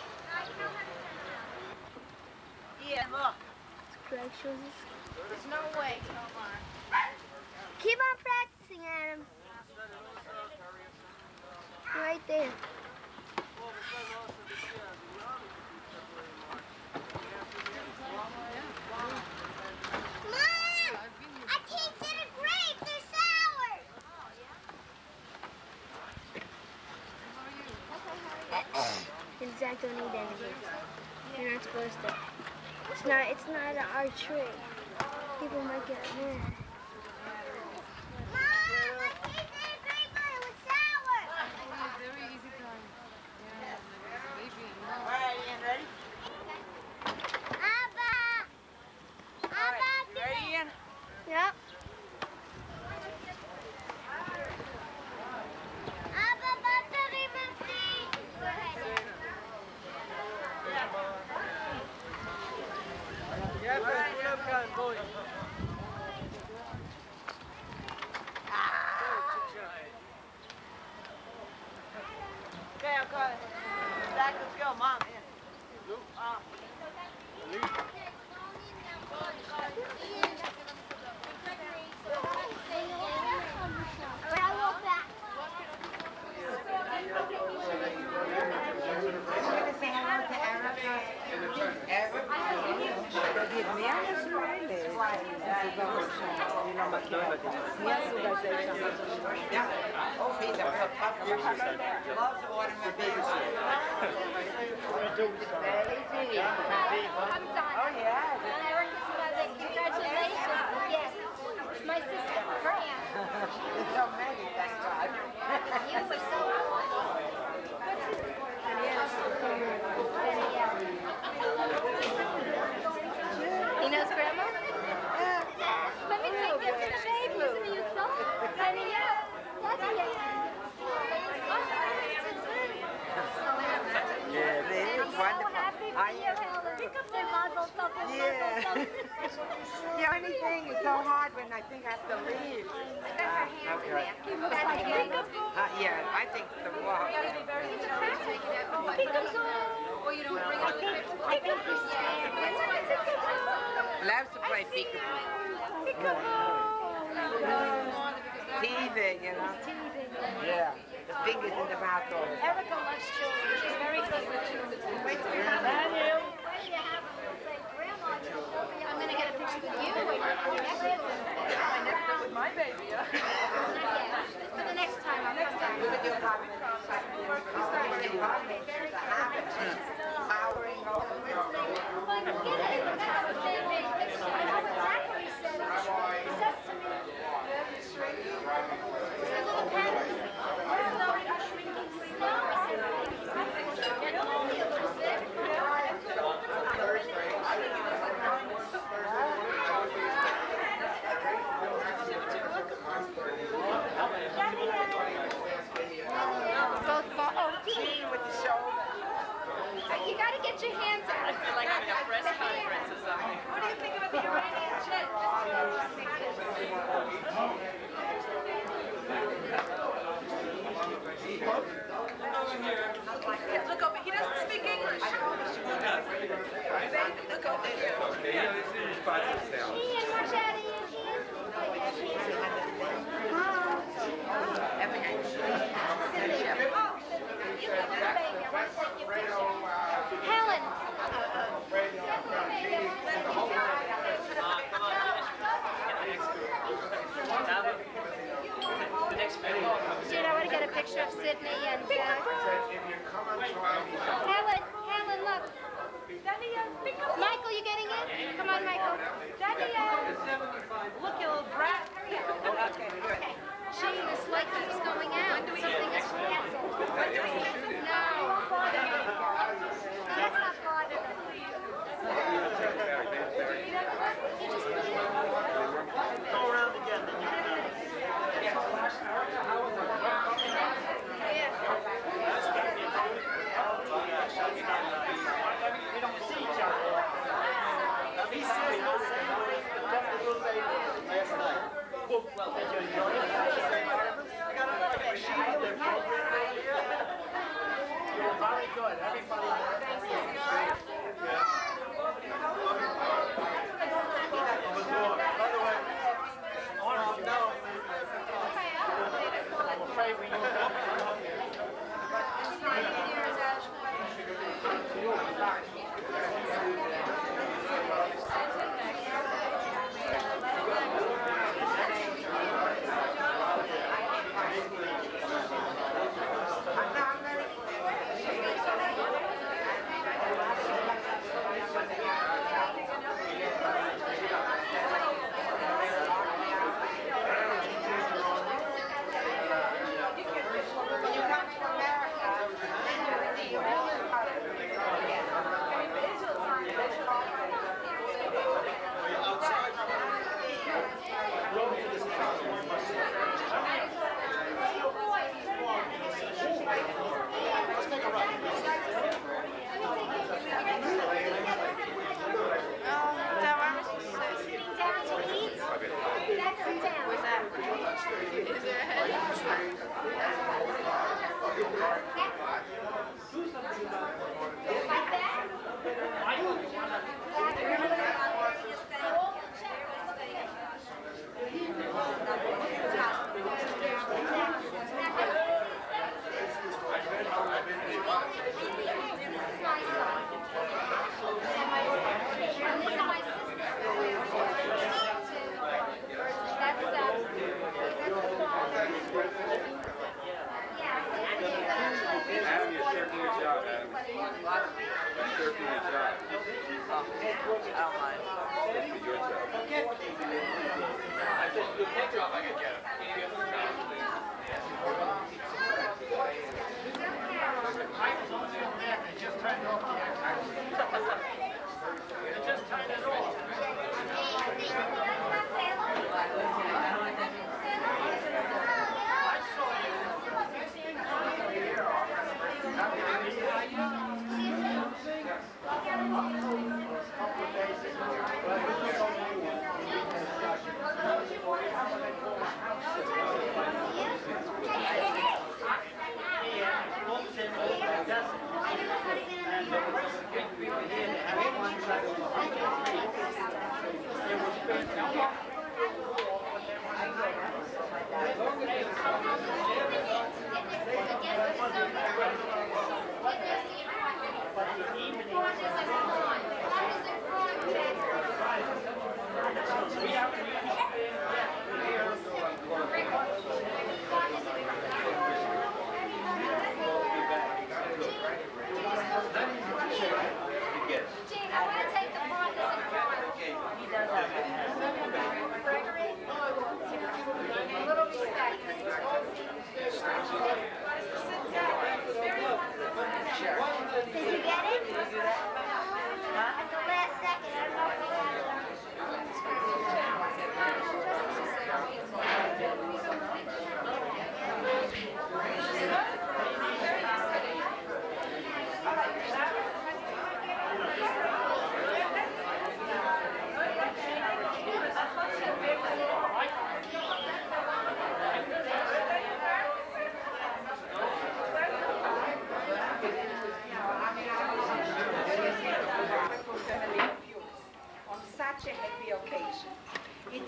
Ian, look. Greg shows us. There's no way. Keep on practicing, Adam. Right there. Mom! I can't get a grape. They're sour. And Zach don't eat any. You're not supposed to. It's not our tree. People might get mad. Mom! I can't get a grape, but it was sour. All right, Ian, ready? Abba! All right, you ready, Ian? Yep. Abba, battery machine. Go ahead. Okay, I'll call it. Zach, let's go. Mom, Ian. Alright, I'll walk back. Loves automobile. I'm done. Oh, yeah. Congratulations. Yes. My sister, her aunt. There's so many, thank God. You were so He knows Grandma? sing is so hard when I think I have to leave. Okay. Yeah, I think the walk. Or you don't bring it with I think we stand. Loves to play peekaboo. Teething, you know? Yeah. The fingers in the mouth. Erica loves children. She's very good with children. Daniel. I'm going to get a picture with you. With my baby, yeah. For the next time, I'll come back. Look at your habit. Powering over. With the shoulder. You got to get your hands out. I feel like having a press conference or something. What do you think about the Iranian jet? Look over. He doesn't speak English. Look over here. Yeah, this is responsive sound. Ian, watch out, Ian. Helen. Dude, I want to get a picture of Sydney and Helen, look. Michael, you getting it? Come on, Michael. Look, you little brat. Okay, good. Gee, this light keeps going out. Something is canceled. No. That's not part of it. Go around again. We don't see each other. He says the same way the Buffalo Sabres last night. Well, did you enjoy it? I got a machine in their program right here. You're very good. Everybody. By the way, I'm afraid we don't have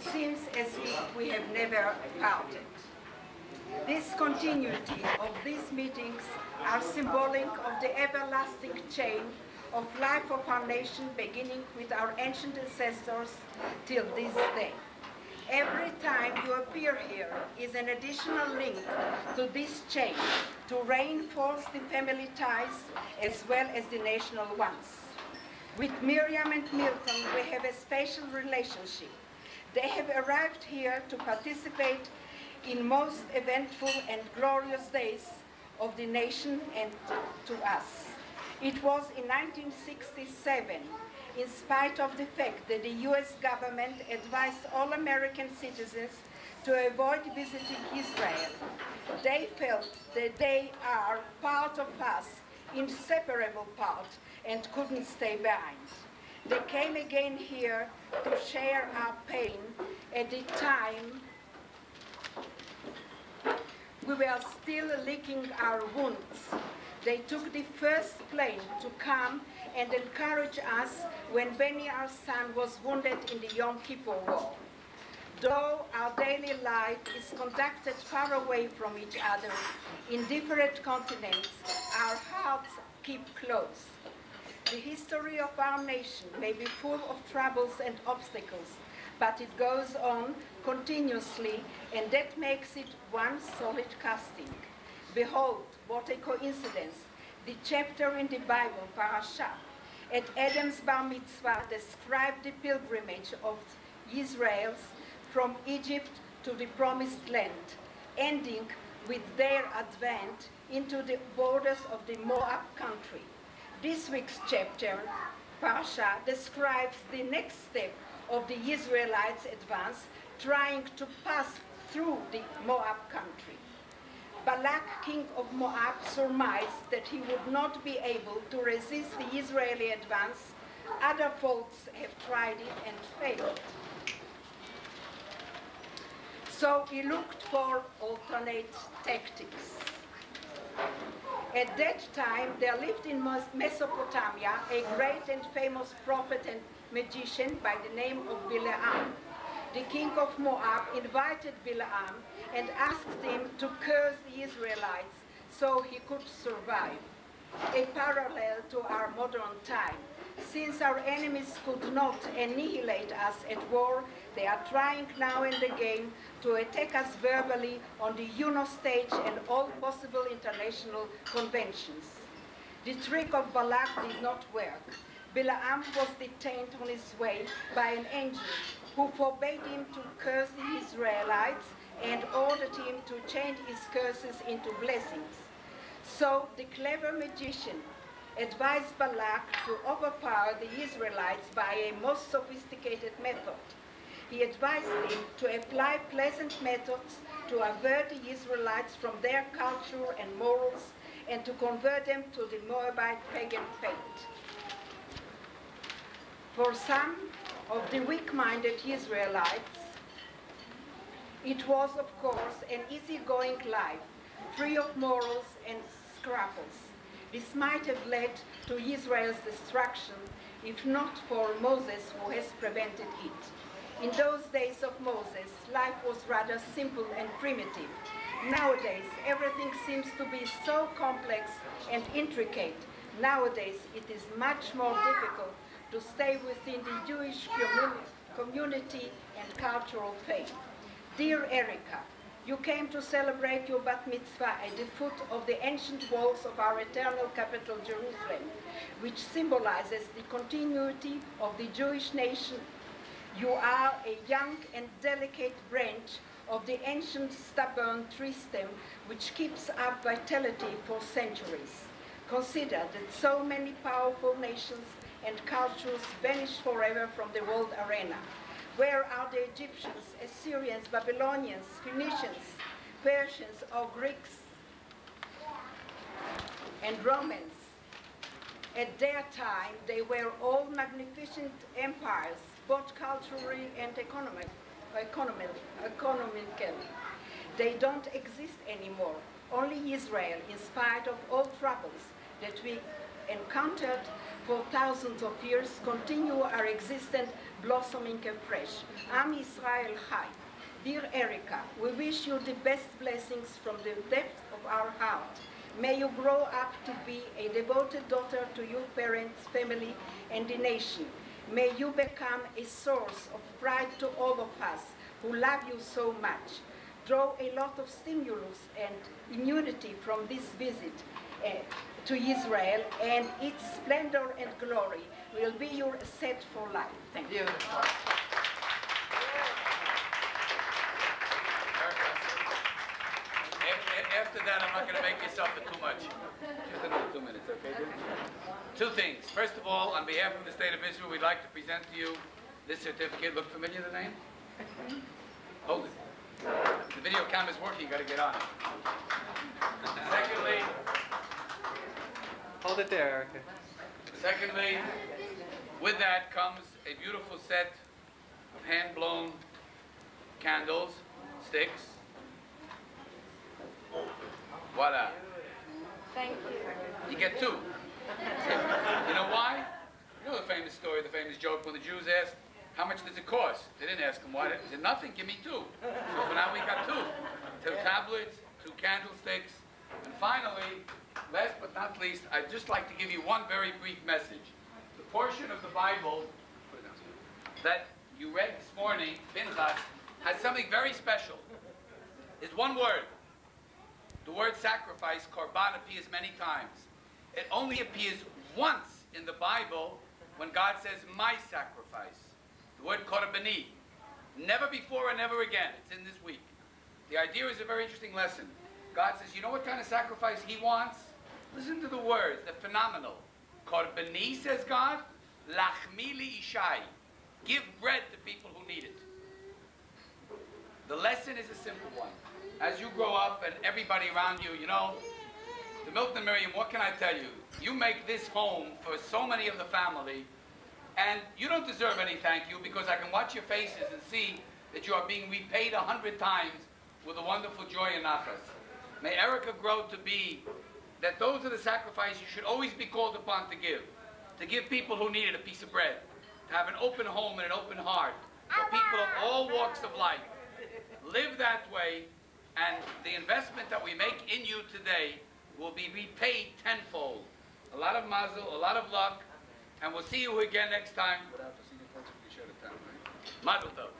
seems as if we have never parted. This continuity of these meetings are symbolic of the everlasting chain of life of our nation, beginning with our ancient ancestors till this day. Every time you appear here is an additional link to this chain to reinforce the family ties as well as the national ones. With Miriam and Milton, we have a special relationship. They have arrived here to participate in most eventful and glorious days of the nation and to us. It was in 1967, in spite of the fact that the US government advised all American citizens to avoid visiting Israel. They felt that they are part of us, inseparable part, and couldn't stay behind. They came again here to share our pain at the time we were still licking our wounds. They took the first plane to come and encourage us when Benny, our son, was wounded in the Yom Kippur War. Though our daily life is conducted far away from each other in different continents, our hearts keep close. The history of our nation may be full of troubles and obstacles, but it goes on continuously, and that makes it one solid casting. Behold, what a coincidence. The chapter in the Bible, Parashah, at Adam's Bar Mitzvah described the pilgrimage of Israel from Egypt to the Promised Land, ending with their advent into the borders of the Moab country. This week's chapter, Parashah, describes the next step of the Israelites' advance, trying to pass through the Moab country. Balak, king of Moab, surmised that he would not be able to resist the Israeli advance. Other folks have tried it and failed. So he looked for alternate tactics. At that time, there lived in Mesopotamia a great and famous prophet and magician by the name of Bileam. The king of Moab invited Bileam and asked him to curse the Israelites so he could survive. A parallel to our modern time. Since our enemies could not annihilate us at war, they are trying now and again to attack us verbally on the UNO stage and all possible international conventions. The trick of Balak did not work. Bileam was detained on his way by an angel who forbade him to curse the Israelites and ordered him to change his curses into blessings. So the clever magician advised Balak to overpower the Israelites by a most sophisticated method. He advised him to apply pleasant methods to avert the Israelites from their culture and morals and to convert them to the Moabite pagan faith. For some of the weak-minded Israelites, it was, of course, an easygoing life, free of morals and scruples. This might have led to Israel's destruction, if not for Moses, who has prevented it. In those days of Moses, life was rather simple and primitive. Nowadays, everything seems to be so complex and intricate. Nowadays, it is much more difficult to stay within the Jewish community and cultural faith. Dear Erica, you came to celebrate your bat mitzvah at the foot of the ancient walls of our eternal capital, Jerusalem, which symbolizes the continuity of the Jewish nation. You are a young and delicate branch of the ancient stubborn tree stem which keeps up vitality for centuries. Consider that so many powerful nations and cultures vanished forever from the world arena. Where are the Egyptians, Assyrians, Babylonians, Phoenicians, Persians, or Greeks, and Romans? At their time, they were all magnificent empires, both culturally and economically. They don't exist anymore. Only Israel, in spite of all troubles that we encountered for thousands of years, continue our existence blossoming afresh. Am Israel Chai. Dear Erica, we wish you the best blessings from the depth of our heart. May you grow up to be a devoted daughter to your parents, family, and the nation. May you become a source of pride to all of us who love you so much. Draw a lot of stimulus and immunity from this visit to Israel, and its splendor and glory will be your asset for life. Thank you. After that, I'm not going to make you suffer too much. Just another 2 minutes, okay? Two things. First of all, on behalf of the State of Israel, we'd like to present to you this certificate. Look familiar, the name? Hold it. The video camera's working, you got to get on it. Secondly, hold it there, Erica. Secondly, with that comes a beautiful set of hand-blown candles, sticks. Voila. Thank you. You get two. You know why? You know the famous story, the famous joke when the Jews asked, how much does it cost? They didn't ask him why. They said, nothing, give me two. So for now we got two. Two tablets, two candlesticks. And finally, last but not least, I'd just like to give you one very brief message. The portion of the Bible that you read this morning, Pinchas, has something very special. It's one word. The word sacrifice, korban, appears many times. It only appears once in the Bible when God says, my sacrifice. The word korbani. Never before and never again. It's in this week. The idea is a very interesting lesson. God says, you know what kind of sacrifice he wants? Listen to the words. They're phenomenal. Korbani, says God, lachmi li ishai. Give bread to people who need it. The lesson is a simple one. As you grow up and everybody around you, you know, to Milton and Miriam, what can I tell you? You make this home for so many of the family, and you don't deserve any thank you because I can watch your faces and see that you are being repaid 100 times with a wonderful joy and nachas. May Erica grow to be that those are the sacrifices you should always be called upon to give people who need it a piece of bread, to have an open home and an open heart for people of all walks of life. Live that way, and the investment that we make in you today will be repaid tenfold. A lot of mazel, a lot of luck, and we'll see you again next time. Mazel tov.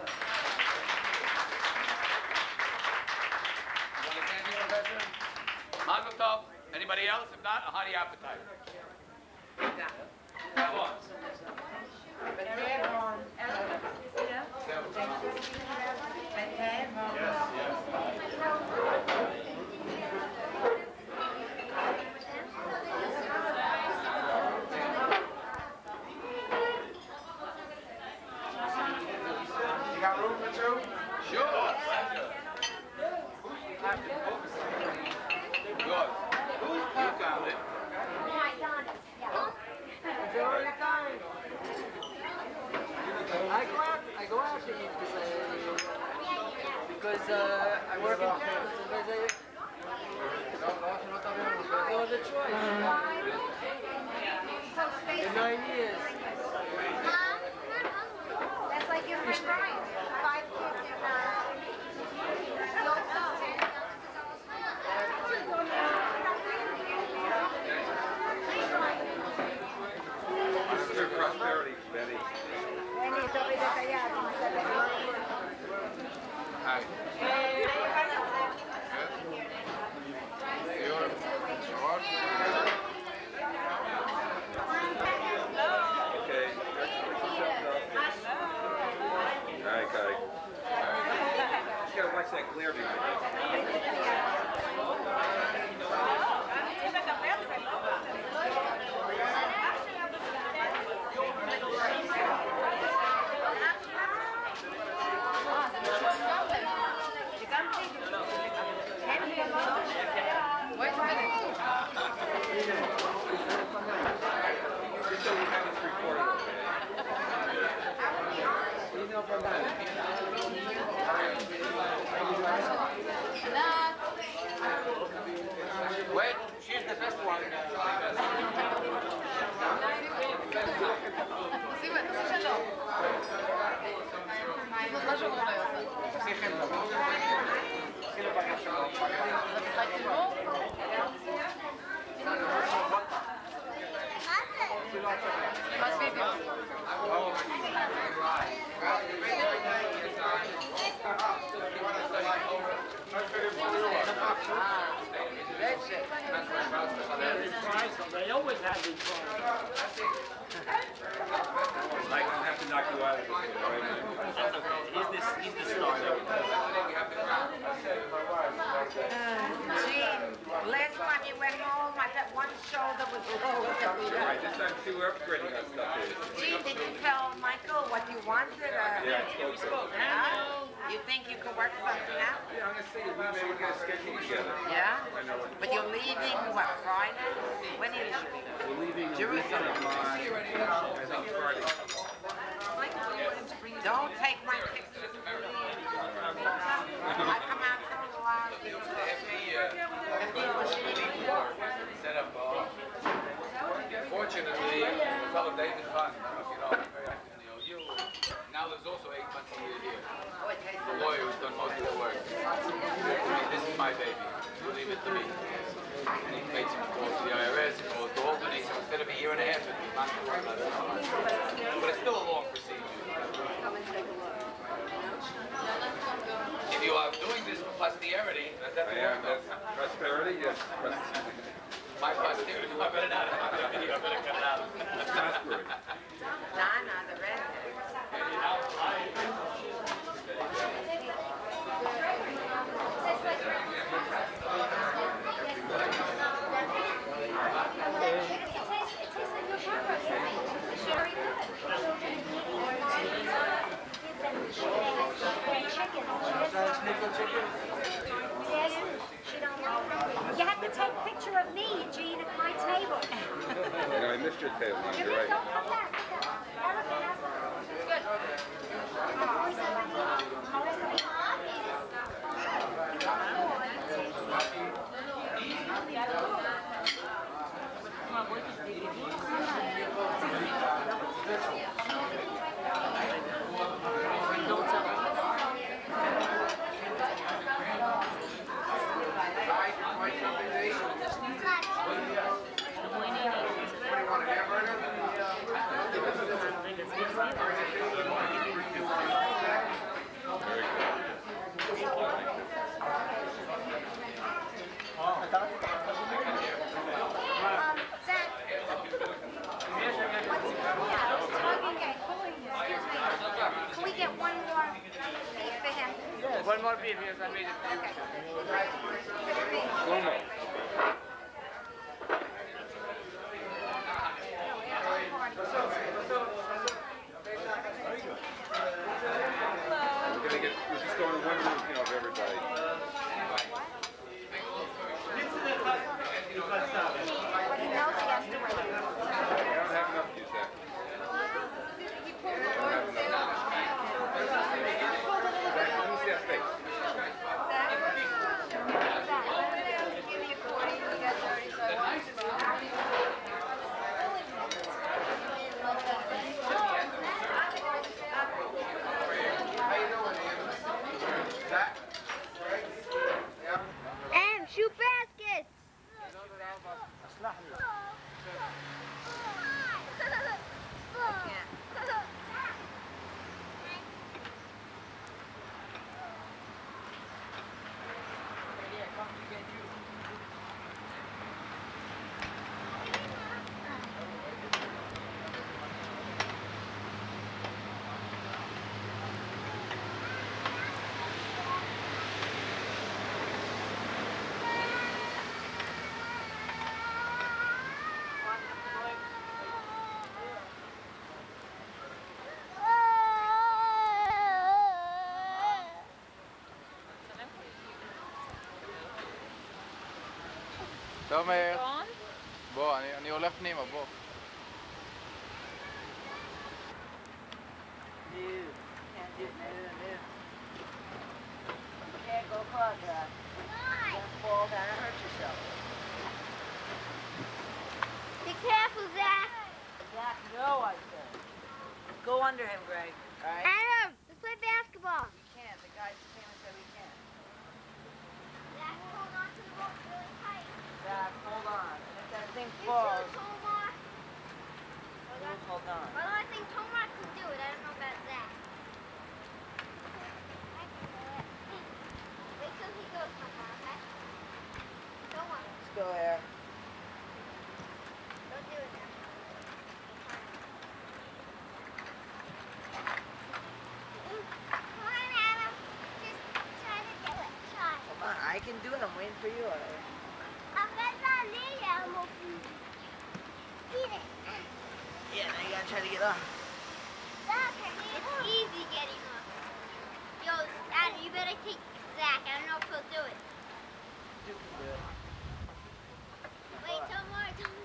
Mazel tov. Anybody else? If not, a hearty appetite. Come on. You got room for two? Sure. Yours. You found it. I go out to eat because I work in town. Sometimes I no other choice. In 9 years. That's like your friend Brian. 5 kids It's your prosperity, Betty. Hi. Okay. All right, Kai. You gotta watch that glare behind Not. They always have these I don't have to knock you out of this, right? He's the starter. Gene, last time you went home, I thought one shoulder was lower than the Right, other. this time too, we're upgrading our stuff here. Gene, did you tell Michael what you wanted? Yeah, I spoke to him. Huh? You think you could work something out? Yeah, I'm gonna see if maybe we get a schedule together. Yeah? I know what. But you're leaving, what, Friday? When are you leaving? We're leaving Jerusalem. I think Friday. Don't take my pictures. I come out so loud. Set up, fortunately, fellow David Fun, very active in the OU. Now there's also 8 months a year here. The lawyer who's done most of the work. This is my baby. Leave it to me. And he made some calls to the IRS, he calls to Albany, so instead of a year and a half, it'd be not but it's still a long procedure. If you are doing this for posterity, that's the word, though. Prosperity, yes. My posterity, I better not have that video, I better cut it out. Prosperity. Donna, the red. You have to take a picture of me, Gene, at my table. You know, I missed your table, you're right. Don't come back. Can we get one more beef for him? One more beef, yes, I made it for you. One more. We're just going to one room, you know, of everybody. But he knows he has to wait. I don't have enough to use that. Who's that face? Shoot baskets! תומר, בוא, אני הולך פנימה, בוא. Can't go across that. Don't fall down and hurt yourself. Be careful, Zach. Zach, no, I said. Go under him, Greg. All right? Adam, let's play basketball. You can't. The guy's standing can do it. I'm waiting for you. Yeah, now you gotta try to get off. It's easy getting off. Yo, Dad, you better take Zach. I don't know if he'll do it. You can do it. Wait, till more.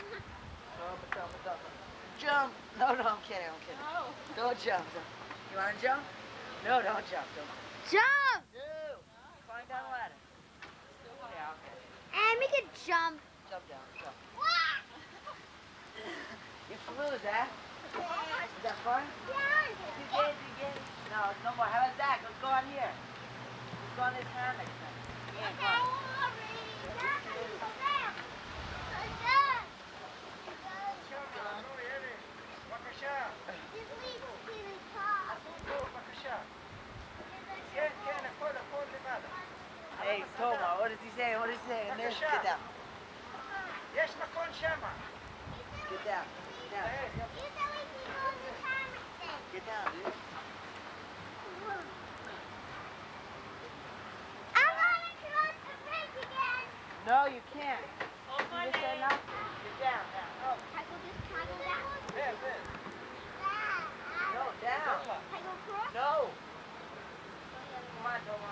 Jump! No, I'm kidding. No. Don't jump. You wanna jump? No, don't jump. Jump! No. Climb down the ladder. Yeah, okay. And we can jump. Jump down. Jump. You flew, Zach. Is that fun? Yeah. You get. No, no more. How about Zach? Let's go on here. Let's go on this hammock thing. Yeah, come on. Hey, Toma, what is he saying? What is he saying? Get down. יש מקום שמה. Get down. Get down, dude. I want to cross the bridge again. No, you can't. You just said nothing. Get down now. Oh. Can I go down? No, down. Can I go across? No. Come on, Toma.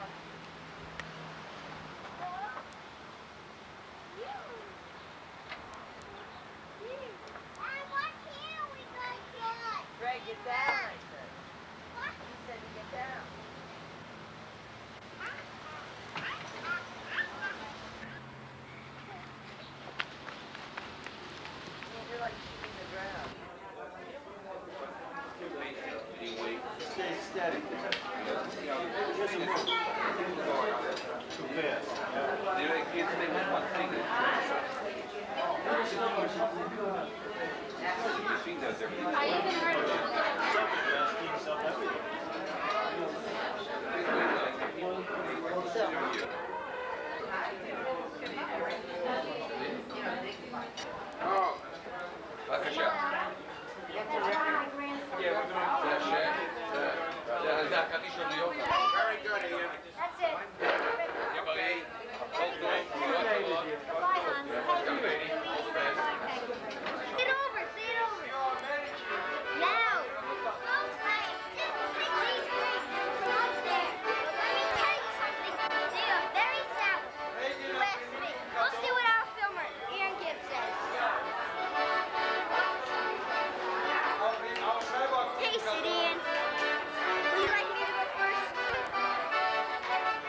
Greg, get down, I said. You said to get down. You're like shooting the ground. Stay steady. Too fast. בבקשה. זה הקדיש של ניו יורק. That's it. תהיה בריא, הכל טוב, Sit over. Now. Let me tell you something. They are very savage. You ask me. We'll see what our filmer, Ian Gibbs, says. Taste it, Ian. Would you like me to go first?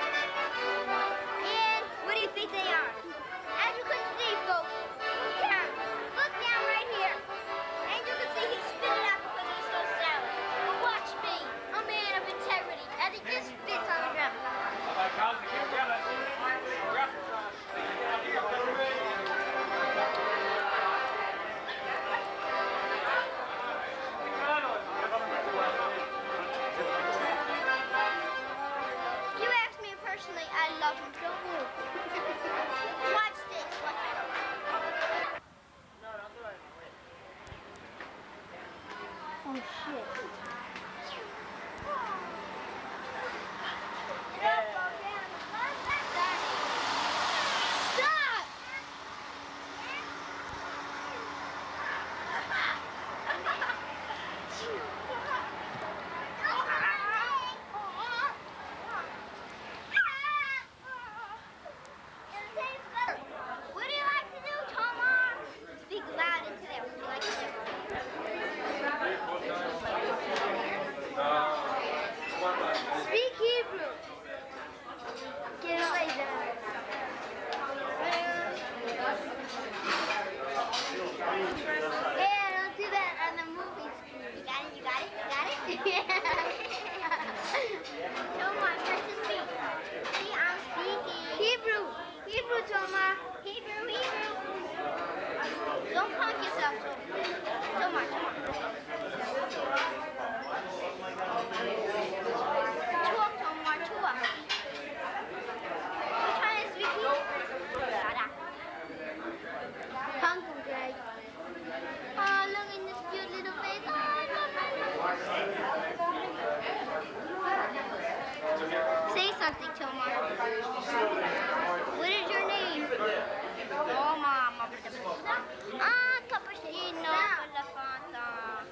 Say something, Toma. What is your name? Toma, cappuccino, Fanta.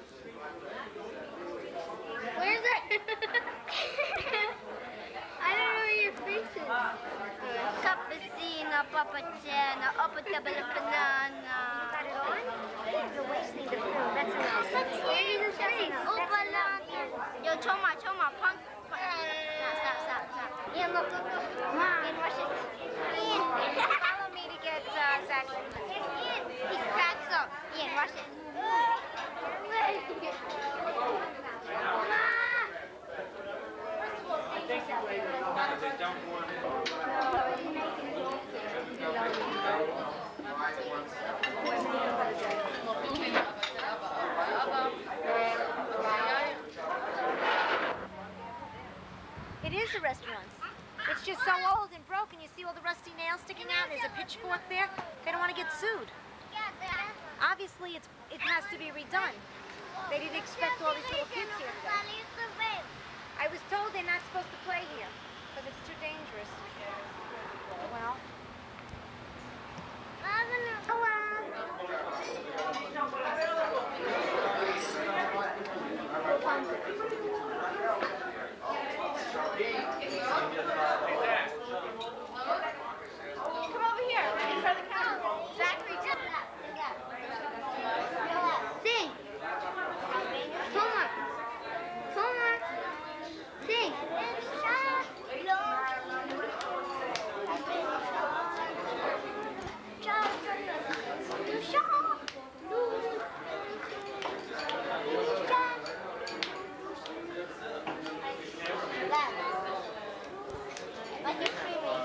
Where's that? I don't know where your face is. Cappuccino, papachena, opatable banana. You got it on? You're wasting the food. That's enough. Where is the face? Opalanta. Yo, Toma, punk. Stop. Ian, look. Ian, watch it. Ian, follow me to get Zach. Ian, he cracks up. Ian, watch it. It is a restaurant. It's just so old and broken. You see all the rusty nails sticking out? There's a pitchfork there. They don't want to get sued. Obviously, it has to be redone. They didn't expect all these little kids here today. I was told they're not supposed to play here because it's too dangerous. Well. Come over here, in front of the camera. Zachary, Sing. Toma. Sing. Like you're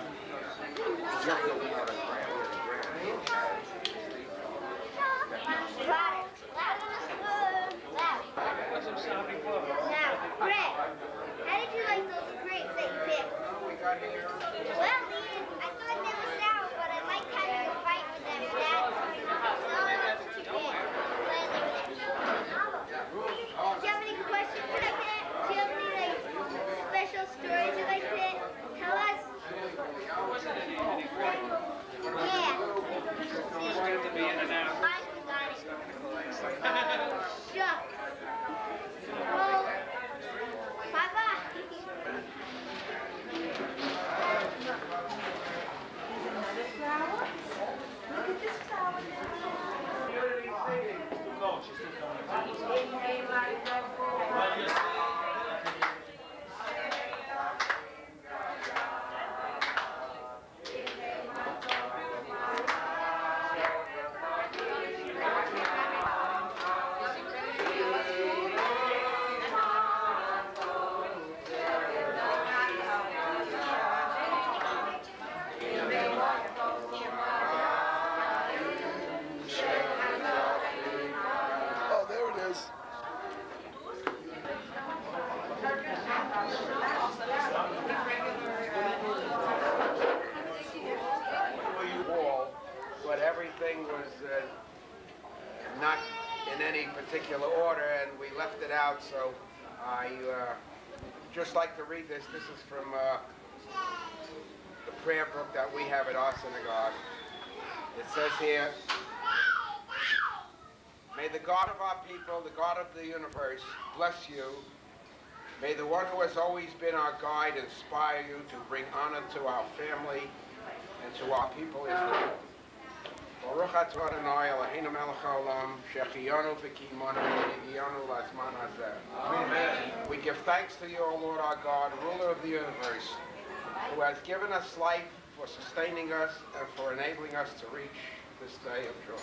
Now, Greg, how did you like those grapes that you picked? Well, Ian, I thought they were sour, but I liked having a fight with them, Dad. So I wasn't too bad. Do you have any questions for that, Pet? Do you have any special stories you'd like to tell us? Yeah. I forgot it. Shucks. Well, bye-bye. Look at this flower. Oh, there it is. Wall, but everything was not in any particular order, and we left it out. So I just like to read this. This is from the prayer book that we have at our synagogue. It says here, "May the God of our people, the God of the universe, bless you. May the one who has always been our guide inspire you to bring honor to our family and to our people Israel. Baruch atah Adonai Eloheinu melech haolam, shehecheyanu v'kiyimanu v'yigiyanu lazman hazeh." Amen. We give thanks to you, O Lord our God, ruler of the universe, who has given us life, for sustaining us, and for enabling us to reach this day of joy.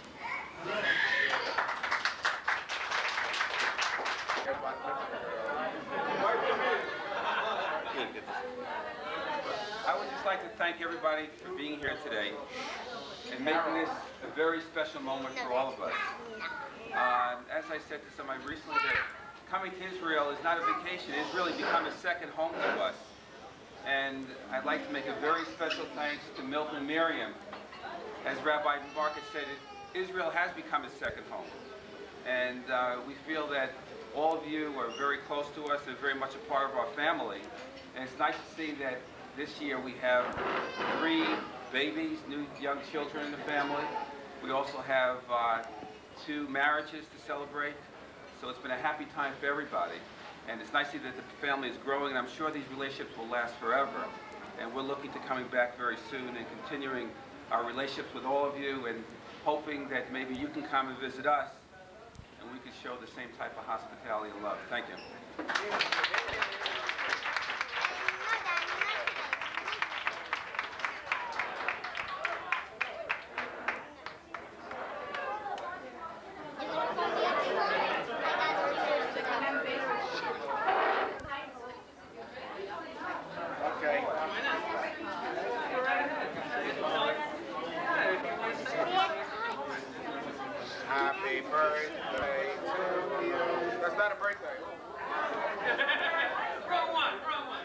I would just like to thank everybody for being here today and making this a very special moment for all of us. As I said to somebody recently, that coming to Israel is not a vacation. It's really become a second home to us. And I'd like to make a very special thanks to Milton and Miriam. As Rabbi Marcus said, Israel has become a second home. And we feel that all of you are very close to us and very much a part of our family. And it's nice to see that this year we have 3 babies, new young children in the family. We also have 2 marriages to celebrate. So it's been a happy time for everybody. And it's nice to see that the family is growing, and I'm sure these relationships will last forever. And we're looking to coming back very soon and continuing our relationships with all of you, and hoping that maybe you can come and visit us and we can show the same type of hospitality and love. Thank you. Happy birthday to you. That's not a birthday. Wrong one, wrong one.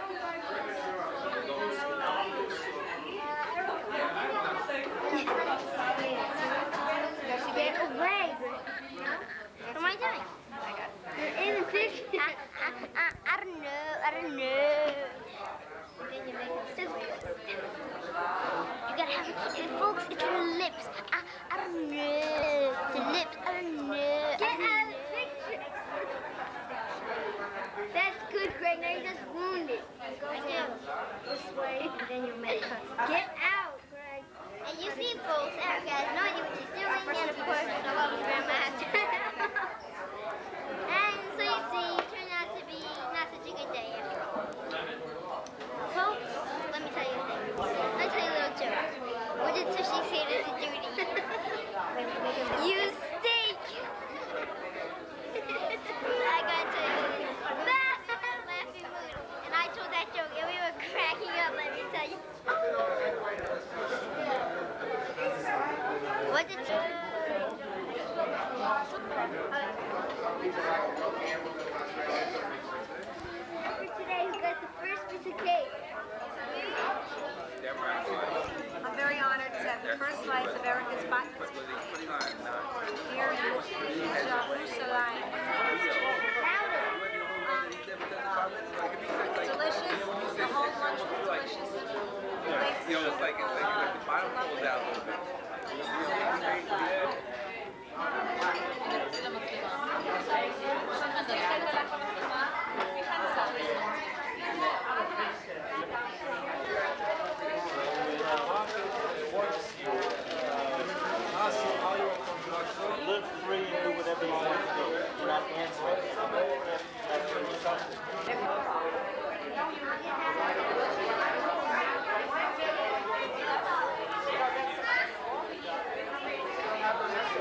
Get away. What am I doing? You're in the fish. I don't know. Then you make it so good. You gotta have it. Folks, it's your lips. I don't know. The lips, I don't know. Get out of the picture. That's good, Greg. Now you just wounded. I do. This way, and then you make it. Get out, Greg. And you see, folks, Erica has no idea what she's doing, and of course, I love his grandma. And so you see, it turned out to be not such a good day after all. Folks, let me tell you a thing. Let me tell you a little joke. What did Sushi say to Judy? You stink! I gotta tell you this. Laughing mood. And I told that joke, and we were cracking up, let me tell you. What did you... For today, who got the first piece of cake? I'm very honored to have the first slice of Erica's bat here in Jerusalem. It's delicious. The whole lunch was delicious. You know, it's like the bottom falls out a little bit. Live free and do whatever you want to do. You're not answering. That's what you're talking about.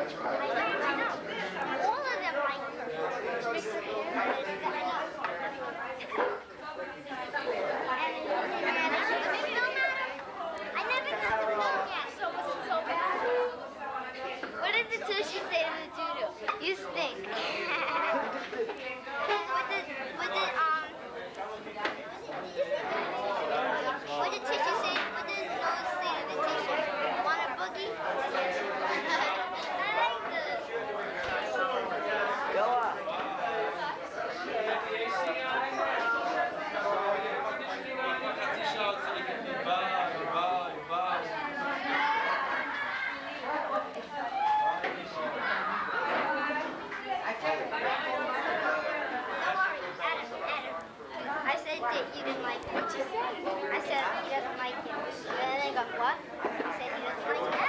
All of them like her. I never got the film yet. So was it so bad? What did the Tushy say to the Doodle? You stink. What did Tisha say? What did Noah say to the teacher? Want a boogie? I like this. I said that you didn't like him. I said he doesn't like him. And then they go, what? I said he doesn't like him.